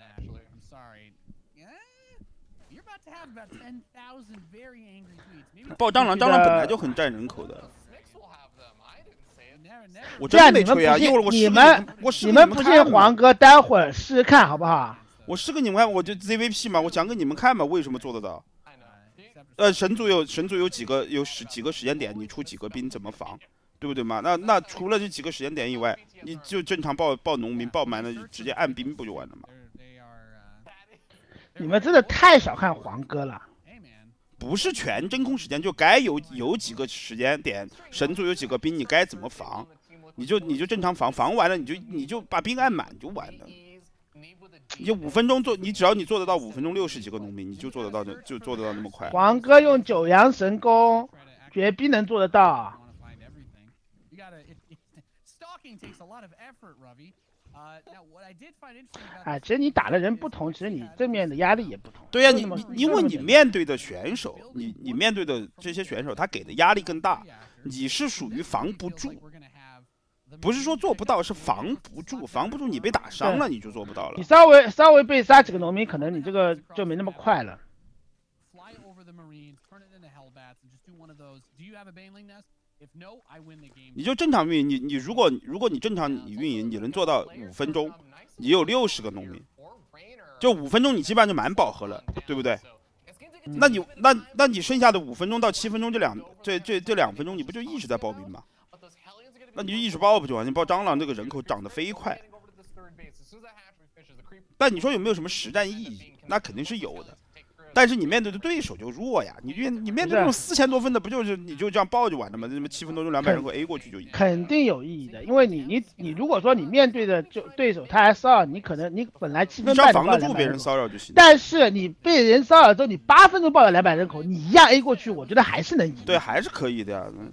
爆蟑螂，蟑螂本来就很占人口的。我真没吹啊！一会儿我你们我你们不信黄哥，待会儿试试看好不好？ 我试给你们看，我就 Z V P 嘛，我讲给你们看嘛，为什么做得到？呃，神族有神族有几个有十几个时间点，你出几个兵怎么防，对不对嘛？那那除了这几个时间点以外，你就正常报报农民报满了，直接按兵不就完了吗？ 你们真的太小看黄哥了。 不是全真空时间，就该有有几个时间点，神族有几个兵，你该怎么防，你就你就正常防，防完了你就你就把兵按满就完了。你就五分钟做，你只要你做得到五分钟六十几个农民，你就做得到，就做得到那么快。 黄哥用九阳神功，绝逼能做得到。哎，其实你打的人不同，其实你正面的压力也不同。 对呀、啊，你你因为你面对的选手，你你面对的这些选手，他给的压力更大，你是属于防不住。不是说做不到，是防不住，防不住你被打伤了，你就做不到了。 你稍微稍微被杀几个农民，可能你这个就没那么快了。 你就正常运营，你你如果如果你正常你运营，你能做到五分钟，你有六十个农民，就五分钟你基本上就满饱和了，对不对？那你那那你剩下的五分钟到七分钟这两这这这两分钟，你不就一直在爆兵吗？那你就一直爆不就完？你爆蟑螂这个人口涨得飞快，但你说有没有什么实战意义？那肯定是有的。但是你面对的对手就弱呀，你面你面对这种四千多分的，不就是你就这样爆就完了吗？那么七分多钟两百人口 A 过去就赢。 肯定有意义的，因为你你你如果说你面对的就对手他还骚扰你，可能你本来七分半你只要防得住别人骚扰就行。 但是你被人骚扰之后，你八分钟爆了两百人口，你一样 A 过去，我觉得还是能赢。 对，还是可以的呀。嗯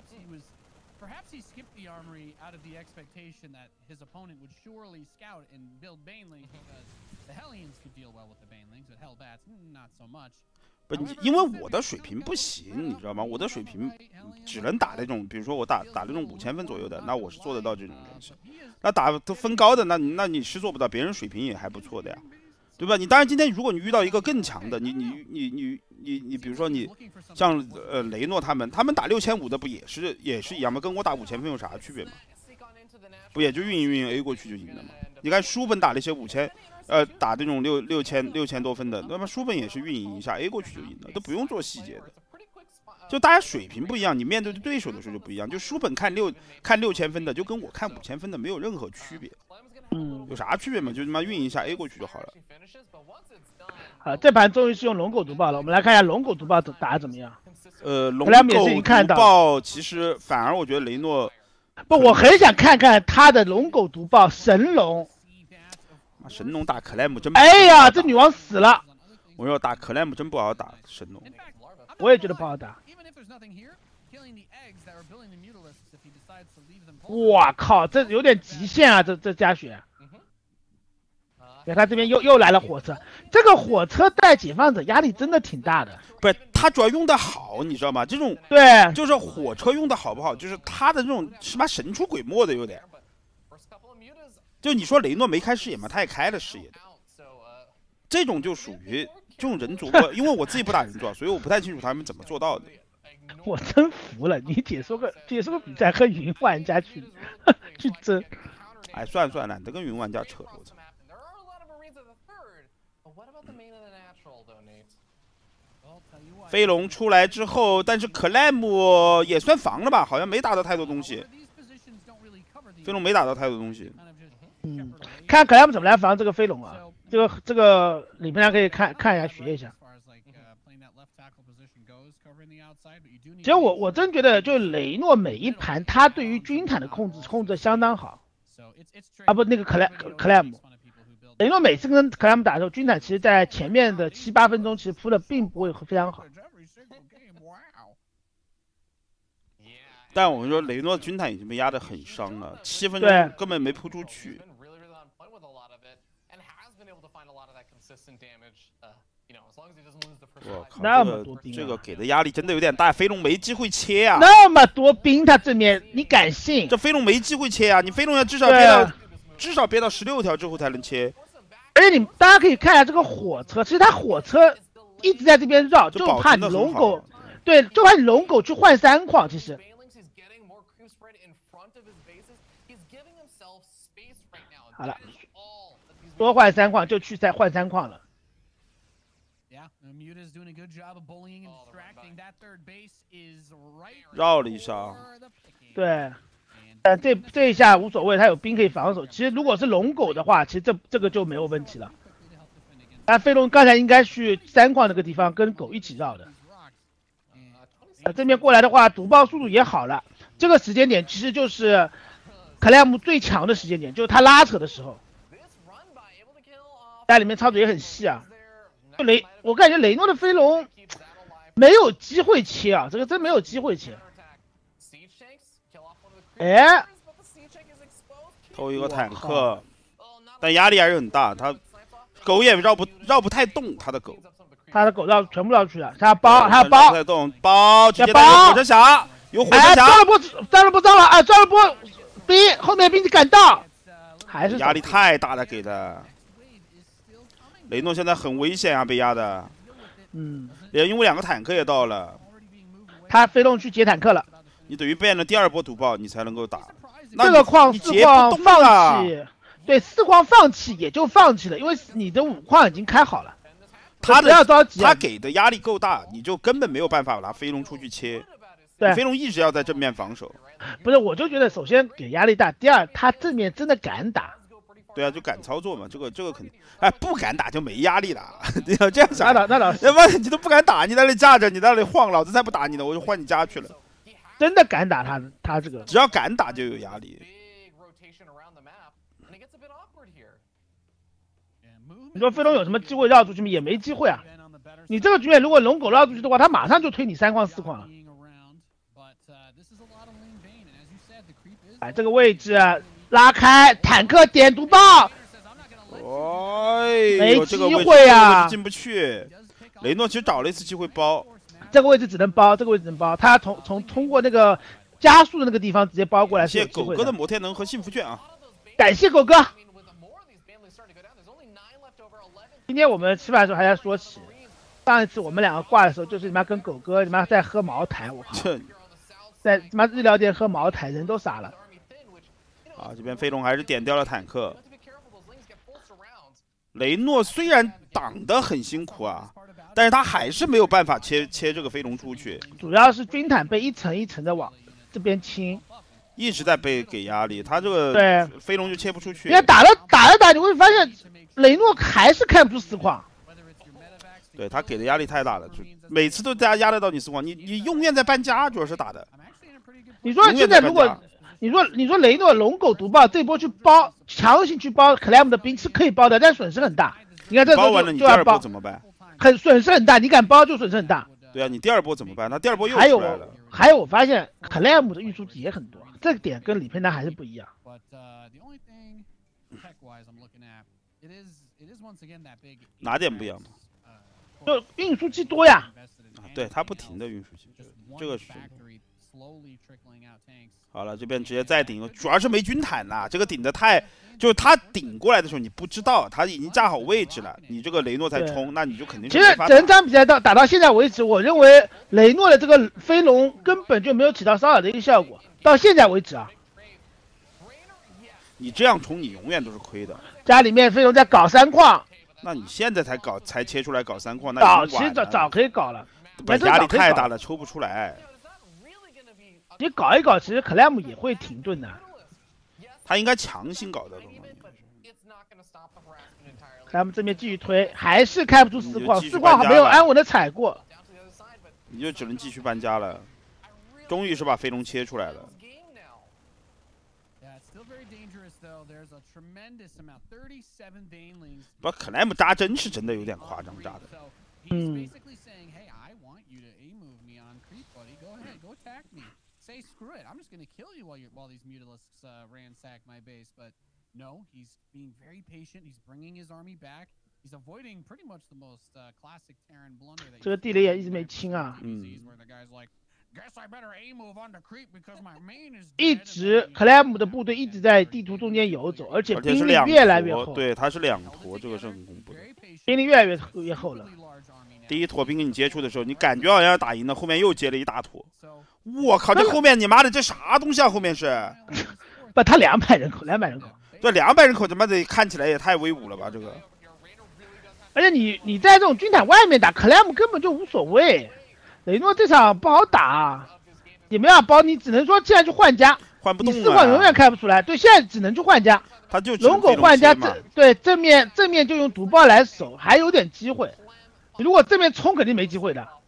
不，因为我的水平不行，你知道吗？我的水平只能打那种，比如说我打打那种五千分左右的，那我是做得到这种东西。那打都分高的，那那你是做不到，别人水平也还不错的呀，对吧？你当然今天如果你遇到一个更强的，你你你你你你，比如说你像呃雷诺他们，他们打六千五的不也是也是一样吗？跟我打五千分有啥区别吗？不也就运营运营 A 过去就赢了吗？你看书本打那些五千。呃，打这种六六千六千多分的，那么书本也是运营一下 A 过去就赢了，都不用做细节的。就大家水平不一样，你面对的对手的时候就不一样。就书本看六看六千分的，就跟我看五千分的没有任何区别。 嗯， 有啥区别嘛？就他妈运营一下 A 过去就好了。 好，这盘终于是用龙狗毒爆了，我们来看一下龙狗毒爆打得怎么样。 呃，龙狗毒爆其实反而我觉得雷诺不，我很想看看他的龙狗毒爆神龙。 神龙打克莱姆真， 哎呀，这女王死了！ 我说打克莱姆真不好打，神龙， 我也觉得不好打。哇靠，这有点极限啊！这这加血，你看他这边又又来了火车，这个火车带解放者压力真的挺大的。 不是，他主要用的好，你知道吗？这种对， 就是火车用的好不好，就是他的这种什么神出鬼没的有点。就你说雷诺没开视野嘛，他也开了视野的，这种就属于这种人族，我因为我自己不打人族，所以我不太清楚他们怎么做到的。 我真服了，你解说个解说个比赛和云玩家去去争， 哎，算了算了，懒得跟云玩家扯了，我操。飞龙出来之后，但是克莱姆也算防了吧，好像没打到太多东西。飞龙没打到太多东西。 嗯，看克莱姆怎么来防这个飞龙啊？这个这个里面大家可以看看一下学一下。 其实我我真觉得，就雷诺每一盘他对于军坦的控制控制得相当好。啊不，那个克莱克莱姆，雷诺每次跟克莱姆打的时候，军坦其实在前面的七八分钟其实扑的并不会非常好。 但我们说雷诺军坦已经被压得很伤了，七分钟根本没扑出去。我靠， 那么多兵、啊， 这个给的压力真的有点大，飞龙没机会切啊！ 那么多兵，他正面你敢信？ 这飞龙没机会切啊！你飞龙要至少憋到、啊、至少憋到十六条之后才能切。 而且你大家可以看一下这个火车，其实他火车一直在这边绕，就怕你龙狗，对，就怕你龙狗去换三矿。其实，好了，多换三矿就去再换三矿了。 绕了一下， 对，但这这一下无所谓，他有兵可以防守。其实如果是龙狗的话，其实这这个就没有问题了。但飞龙刚才应该去三矿那个地方跟狗一起绕的。啊，这边过来的话，毒爆速度也好了。这个时间点其实就是克莱姆最强的时间点，就是他拉扯的时候。在里面操作也很细啊。就雷，我感觉雷诺的飞龙没有机会切啊，这个真没有机会切。哎， 偷一个坦克，但压力还是很大。他狗也绕不绕不太动，他的狗， 他的狗绕全部绕去了，他要包，他要包， 不太动，包直接带包火车侠，有火车侠， 招了波，招了波，招了啊，招了波，兵后面兵就赶到，还是压力太大了给的。雷诺现在很危险啊，被压的。 嗯， 也因为两个坦克也到了， 他飞龙去接坦克了。 你等于变了第二波毒爆，你才能够打。 这个矿四矿放弃，对，四矿放弃也就放弃了，因为你的五矿已经开好了。 他不要着急、 啊，他给的压力够大，你就根本没有办法拿飞龙出去切。 对， 飞龙一直要在正面防守。 不是，我就觉得首先给压力大，第二他正面真的敢打。 对啊，就敢操作嘛，这个这个肯定，哎，不敢打就没压力了，你要这样想。 那倒那倒是， 要不然你都不敢打，你在那里架着，你在那里晃，老子再不打你了，我就换你家去了。 真的敢打他，他这个只要敢打就有压力。 你说飞龙有什么机会绕出去吗？也没机会啊。你这个局面如果龙狗绕出去的话，他马上就推你三矿四矿了。哎，这个位置拉开，坦克点毒爆。 哎， 没机会啊， 进不去。雷诺其实找了一次机会包， 这个位置只能包，这个位置只能包。他从从通过那个加速的那个地方直接包过来。 谢谢狗哥的摩天能和幸福券啊！ 感谢狗哥。今天我们吃饭的时候还在说起，上一次我们两个挂的时候，就是你妈跟狗哥你妈在喝茅台，我靠，在他妈日料店喝茅台，人都傻了。 啊，这边飞龙还是点掉了坦克。雷诺虽然挡得很辛苦啊，但是他还是没有办法切切这个飞龙出去。 主要是军坦被一层一层的往这边清， 一直在被给压力，他这个对飞龙就切不出去。 你看打了打了打，你会发现雷诺还是看不出四矿。 对他给的压力太大了，就每次都大家压得到你四矿，你你永远在搬家，主要是打的。 你说现在如果你说你说雷诺龙狗毒爆这波去包，强行去包克莱姆的兵是可以包的，但损失很大。你看这时候就要包怎么办？ 很损失很大，你敢包就损失很大。 对啊，你第二波怎么办？他第二波又还有出来了。 还有我发现克莱姆的运输机也很多，这个点跟李佩南还是不一样。 哪点不一样嘛？ 就运输机多呀。 啊，对他不停的运输机，这个是。好了，这边直接再顶，主要是没军坦呐，这个顶的太，就是他顶过来的时候你不知道，他已经架好位置了，你这个雷诺才冲，那你就肯定是其实整场比赛到打到现在为止，我认为雷诺的这个飞龙根本就没有起到骚扰的一个效果，到现在为止啊。 你这样冲，你永远都是亏的。 家里面飞龙在搞三矿， 那你现在才搞，才切出来搞三矿，那早其实早早可以搞了， 压力太大了，抽不出来。 你搞一搞，其实克莱姆也会停顿的。 他应该强行搞的。 克莱姆这边继续推，还是开不出四矿，四矿还没有安稳的踩过。 你就只能继续搬家了。终于是把飞龙切出来了。 不，克莱姆扎针是真的有点夸张，扎的。 嗯。 Say screw it. I'm just going to kill you while you while these mutalisks uh, ransack my base. But no, he's being very patient. He's bringing his army back. He's avoiding pretty much the most uh, classic Terran blunder. 这个地雷也一直没清啊。 嗯。 一直克莱姆的部队一直在地图中间游走，而且兵力越来越厚。 对，他是两坨，这个是很恐怖的。 兵力越来越越厚了。 第一坨兵跟你接触的时候，你感觉好像要打赢了，后面又接了一大坨。 我靠！这后面你妈的这啥东西啊？后面是， 不，他两百人口，两百人口， 这两百人口他妈的看起来也太威武了吧？这个， 而且你你在这种军坦外面打克莱姆根本就无所谓，雷诺这场不好打，也没法包，你只能说现在去换家， 换不动了， 你四换永远开不出来，对，现在只能去换家， 他就龙狗换家正对正面正面就用毒爆来守，还有点机会，你如果正面冲肯定没机会的。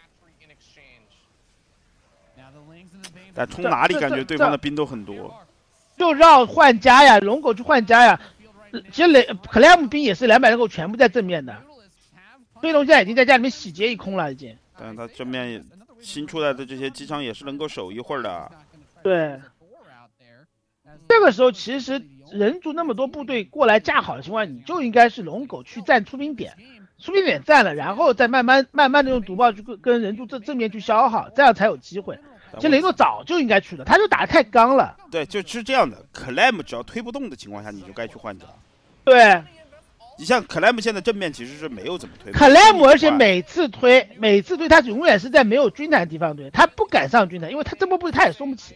但冲哪里感觉对方的兵都很多， 就绕换家呀，龙狗去换家呀。其实雷克莱姆兵也是两百人口全部在正面的，飞龙现在已经在家里面洗劫一空了已经。 但是他正面新出来的这些机枪也是能够守一会儿的。 对，这个时候其实人族那么多部队过来架好的情况下，你就应该是龙狗去占出兵点，出兵点占了，然后再慢慢慢慢的用毒爆去跟人族正正面去消耗，这样才有机会。 其实雷诺早就应该去的，他就打得太刚了。 对，就是这样的。克莱姆只要推不动的情况下，你就该去换家。 对， 你像克莱姆现在正面其实是没有怎么推。 克莱姆而且每次推，每次推他永远是在没有军团的地方推，他不敢上军团，因为他这波部队他也送不起。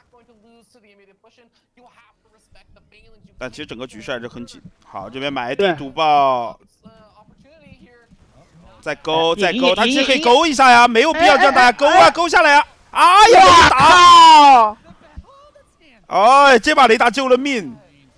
但其实整个局势还是很紧。好，这边埋地毒爆。 再勾，再勾，他其实可以勾一下呀，没有必要让大家勾啊，勾下来呀！哎呀，打！哎，这把雷达救了命。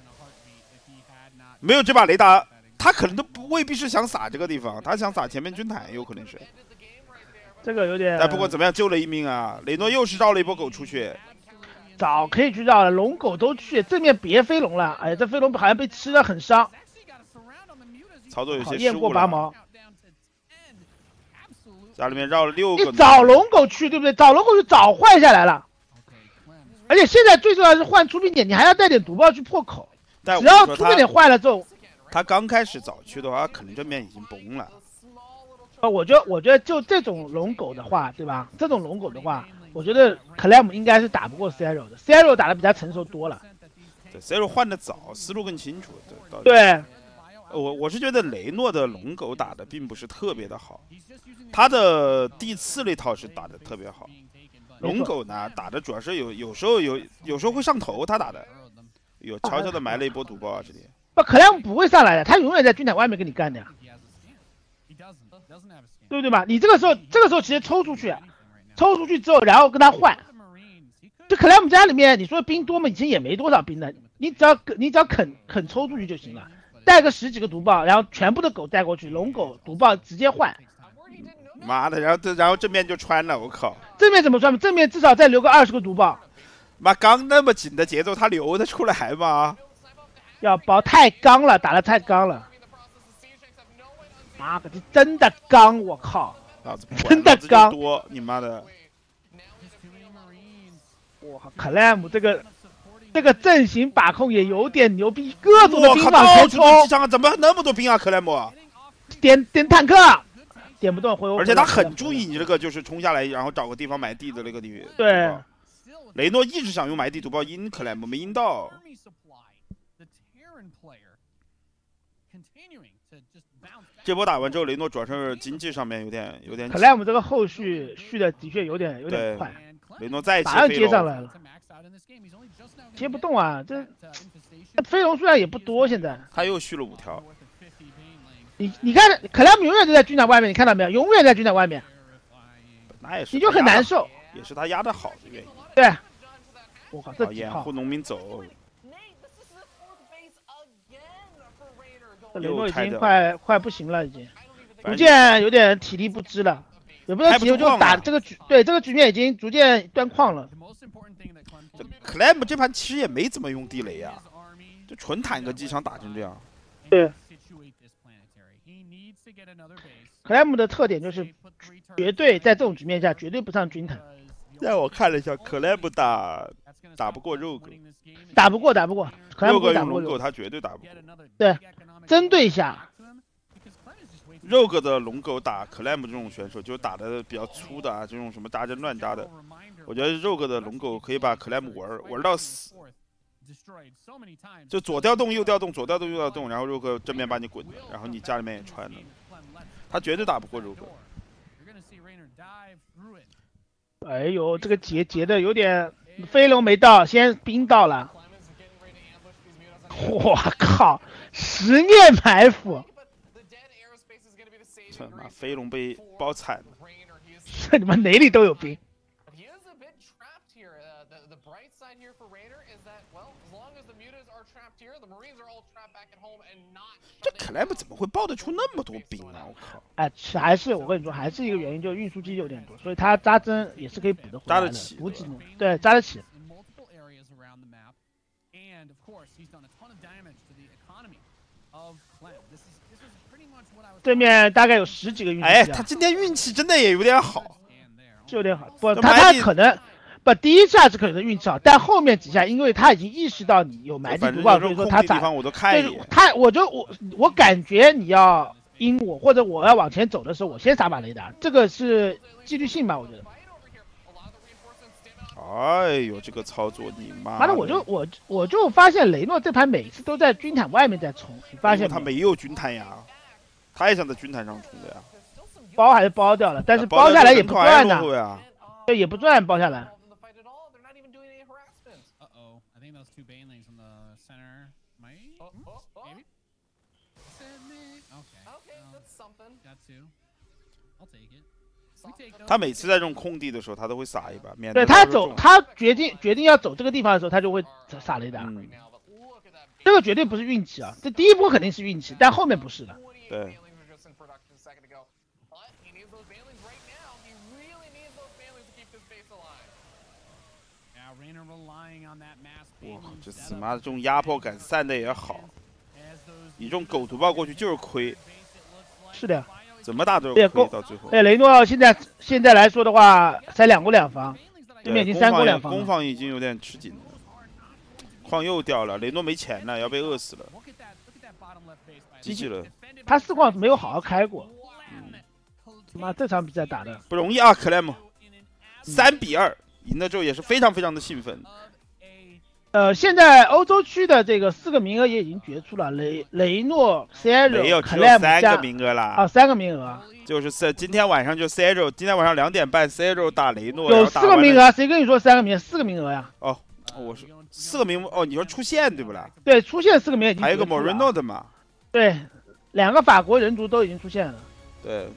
没有这把雷达，他可能都不未必是想撒这个地方，他想撒前面军坦，有可能是。 这个有点。 但不过怎么样，救了一命啊！雷诺又是绕了一波狗出去。 早可以去绕了，龙狗都去，正面别飞龙了。哎，这飞龙好像被吃的很伤。 操作有些失误了。 验过拔毛。 家里面绕了六个， 你找龙狗去，对不对？找龙狗去早换下来了，而且现在最重要的是换出兵点，你还要带点毒爆去破口。只要出兵点换了之后， 他刚开始早去的话，可能正面已经崩了。 呃，我觉得，我觉得就这种龙狗的话，对吧？这种龙狗的话，我觉得克莱姆应该是打不过 Zero 的 ，Zero 打的比他成熟多了。 对 ，Zero 换的早，思路更清楚。对， 对。 我我是觉得雷诺的龙狗打的并不是特别的好，他的第四那套是打的特别好。龙狗呢打的主要是有有时候有有时候会上头，他打的有悄悄的埋了一波毒爆啊这里。 不，克莱姆不会上来的，他永远在军坦外面跟你干的呀，对不对嘛？你这个时候这个时候其实抽出去，抽出去之后然后跟他换。这克莱姆家里面你说兵多嘛，以前也没多少兵的，你只要你只要肯肯抽出去就行了。 带个十几个毒爆，然后全部的狗带过去，龙狗毒爆直接换。 妈的，然后然后正面就穿了，我靠！ 正面怎么穿？正面至少再留个二十个毒爆。 妈，刚那么紧的节奏，他留得出来吗？ 要包太刚了，打得太刚了。妈个，这真的刚，我靠！ 老子真的刚， 多你妈的！ 哇，克莱姆这个。 这个阵型把控也有点牛逼，各种的兵往前冲， 怎么那么多兵啊？克莱姆， 点点坦克，点不动回欧。 而且他很注意你这个，就是冲下来，然后找个地方埋地的那个地。 对， 雷诺一直想用埋地毒爆阴克莱姆，没阴到。这波打完之后，雷诺主要是经济上面有点有点。 克莱姆这个后续续的的确有点有点快， 雷诺再马上接上来了。 接不动啊！这飞龙数量也不多，现在他又续了五条。 你你看，克莱姆永远都在军团外面，你看到没有？永远在军团外面， 那也是， 你就很难受。 也是他压的好的原因。 对，我靠，这掩护农民走。 这雷诺已经快快不行了，已经逐渐有点体力不支了。 也不是急，就打这个局，对这个局面已经逐渐断矿了。 这 Clem 这盘其实也没怎么用地雷啊，就纯坦克机场打成这样。 对。Clem 的特点就是绝对在这种局面下绝对不上军坦。 现在我看了一下 ，Clem 打打不过 Rogue， 打不过打不过 ，Rogue 用龙狗他绝对打不过。 对，针对下。 Rogue 的龙狗打 Clem 这种选手，就打的比较粗的啊，这种什么扎针乱扎的，我觉得 Rogue 的龙狗可以把 Clem 玩玩到死，就左调动右调动，左调动右调动，然后 Rogue 正面把你滚，然后你家里面也穿了，他绝对打不过 Rogue。 哎呦，这个劫劫的有点，飞龙没到，先兵到了，我靠，十面埋伏。 这妈飞龙被包惨了， 这你妈哪里都有兵。 这 Clem 怎么会爆得出那么多兵啊！我靠！ 哎，还是我跟你说，还是一个原因，就是运输机有点多，所以他扎针也是可以补的回来的， 扎得起， 补几弩，对，扎得起。对面大概有十几个运气、啊。 哎，他今天运气真的也有点好， 是有点好。不，他他可能不第一下是可能运气好，但后面几下，因为他已经意识到你有埋地毒爆，所以说他咋？ 我都看一眼。 他我就我我感觉你要阴我，或者我要往前走的时候，我先撒把雷达，这个是几率性吧？我觉得。 哎呦，这个操作你妈！ 妈的，我就我我就发现雷诺这盘每次都在军坦外面在冲，你发现他没有军坦呀？他也想在军坦上冲的呀， 包还是包掉了，但是包下来也不赚的，对，也不赚包下来。 他每次在这种空地的时候，他都会撒一把，免对他走，他决定决定要走这个地方的时候，他就会撒雷达。嗯、这个绝对不是运气啊，这第一波肯定是运气，但后面不是的。 对。哇，这死妈的这种压迫感散的也好，你这种狗毒爆过去就是亏。 是的呀。 怎么打都是亏到最后。 哎，雷诺现在现在来说的话，才两攻两防，对面已经三攻两防。 攻防已经有点吃紧了，矿又掉了，雷诺没钱了，要被饿死了。G G 了。 他四矿没有好好开过。妈、嗯，这场比赛打的不容易啊 ，Clem， 三比二赢了之后也是非常非常的兴奋。 呃，现在欧洲区的这个四个名额也已经决出了，雷雷诺、Cero、 没有，只有三个名额啦。 啊，三个名额。 就是四，今天晚上就 Cero， 今天晚上两点半 Cero 打雷诺。 有四个名额，谁跟你说三个名额？四个名额呀。 哦，我说四个名额，哦，你说出线对不啦？ 对，出线四个名额已经。 还有一个 Moreno 的嘛。 对，两个法国人族都已经出现了。 对。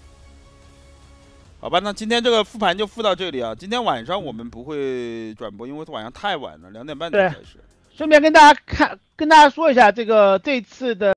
好吧，那今天这个复盘就复到这里啊。今天晚上我们不会转播，因为晚上太晚了，两点半才开始。 顺便跟大家看，跟大家说一下这个这次的。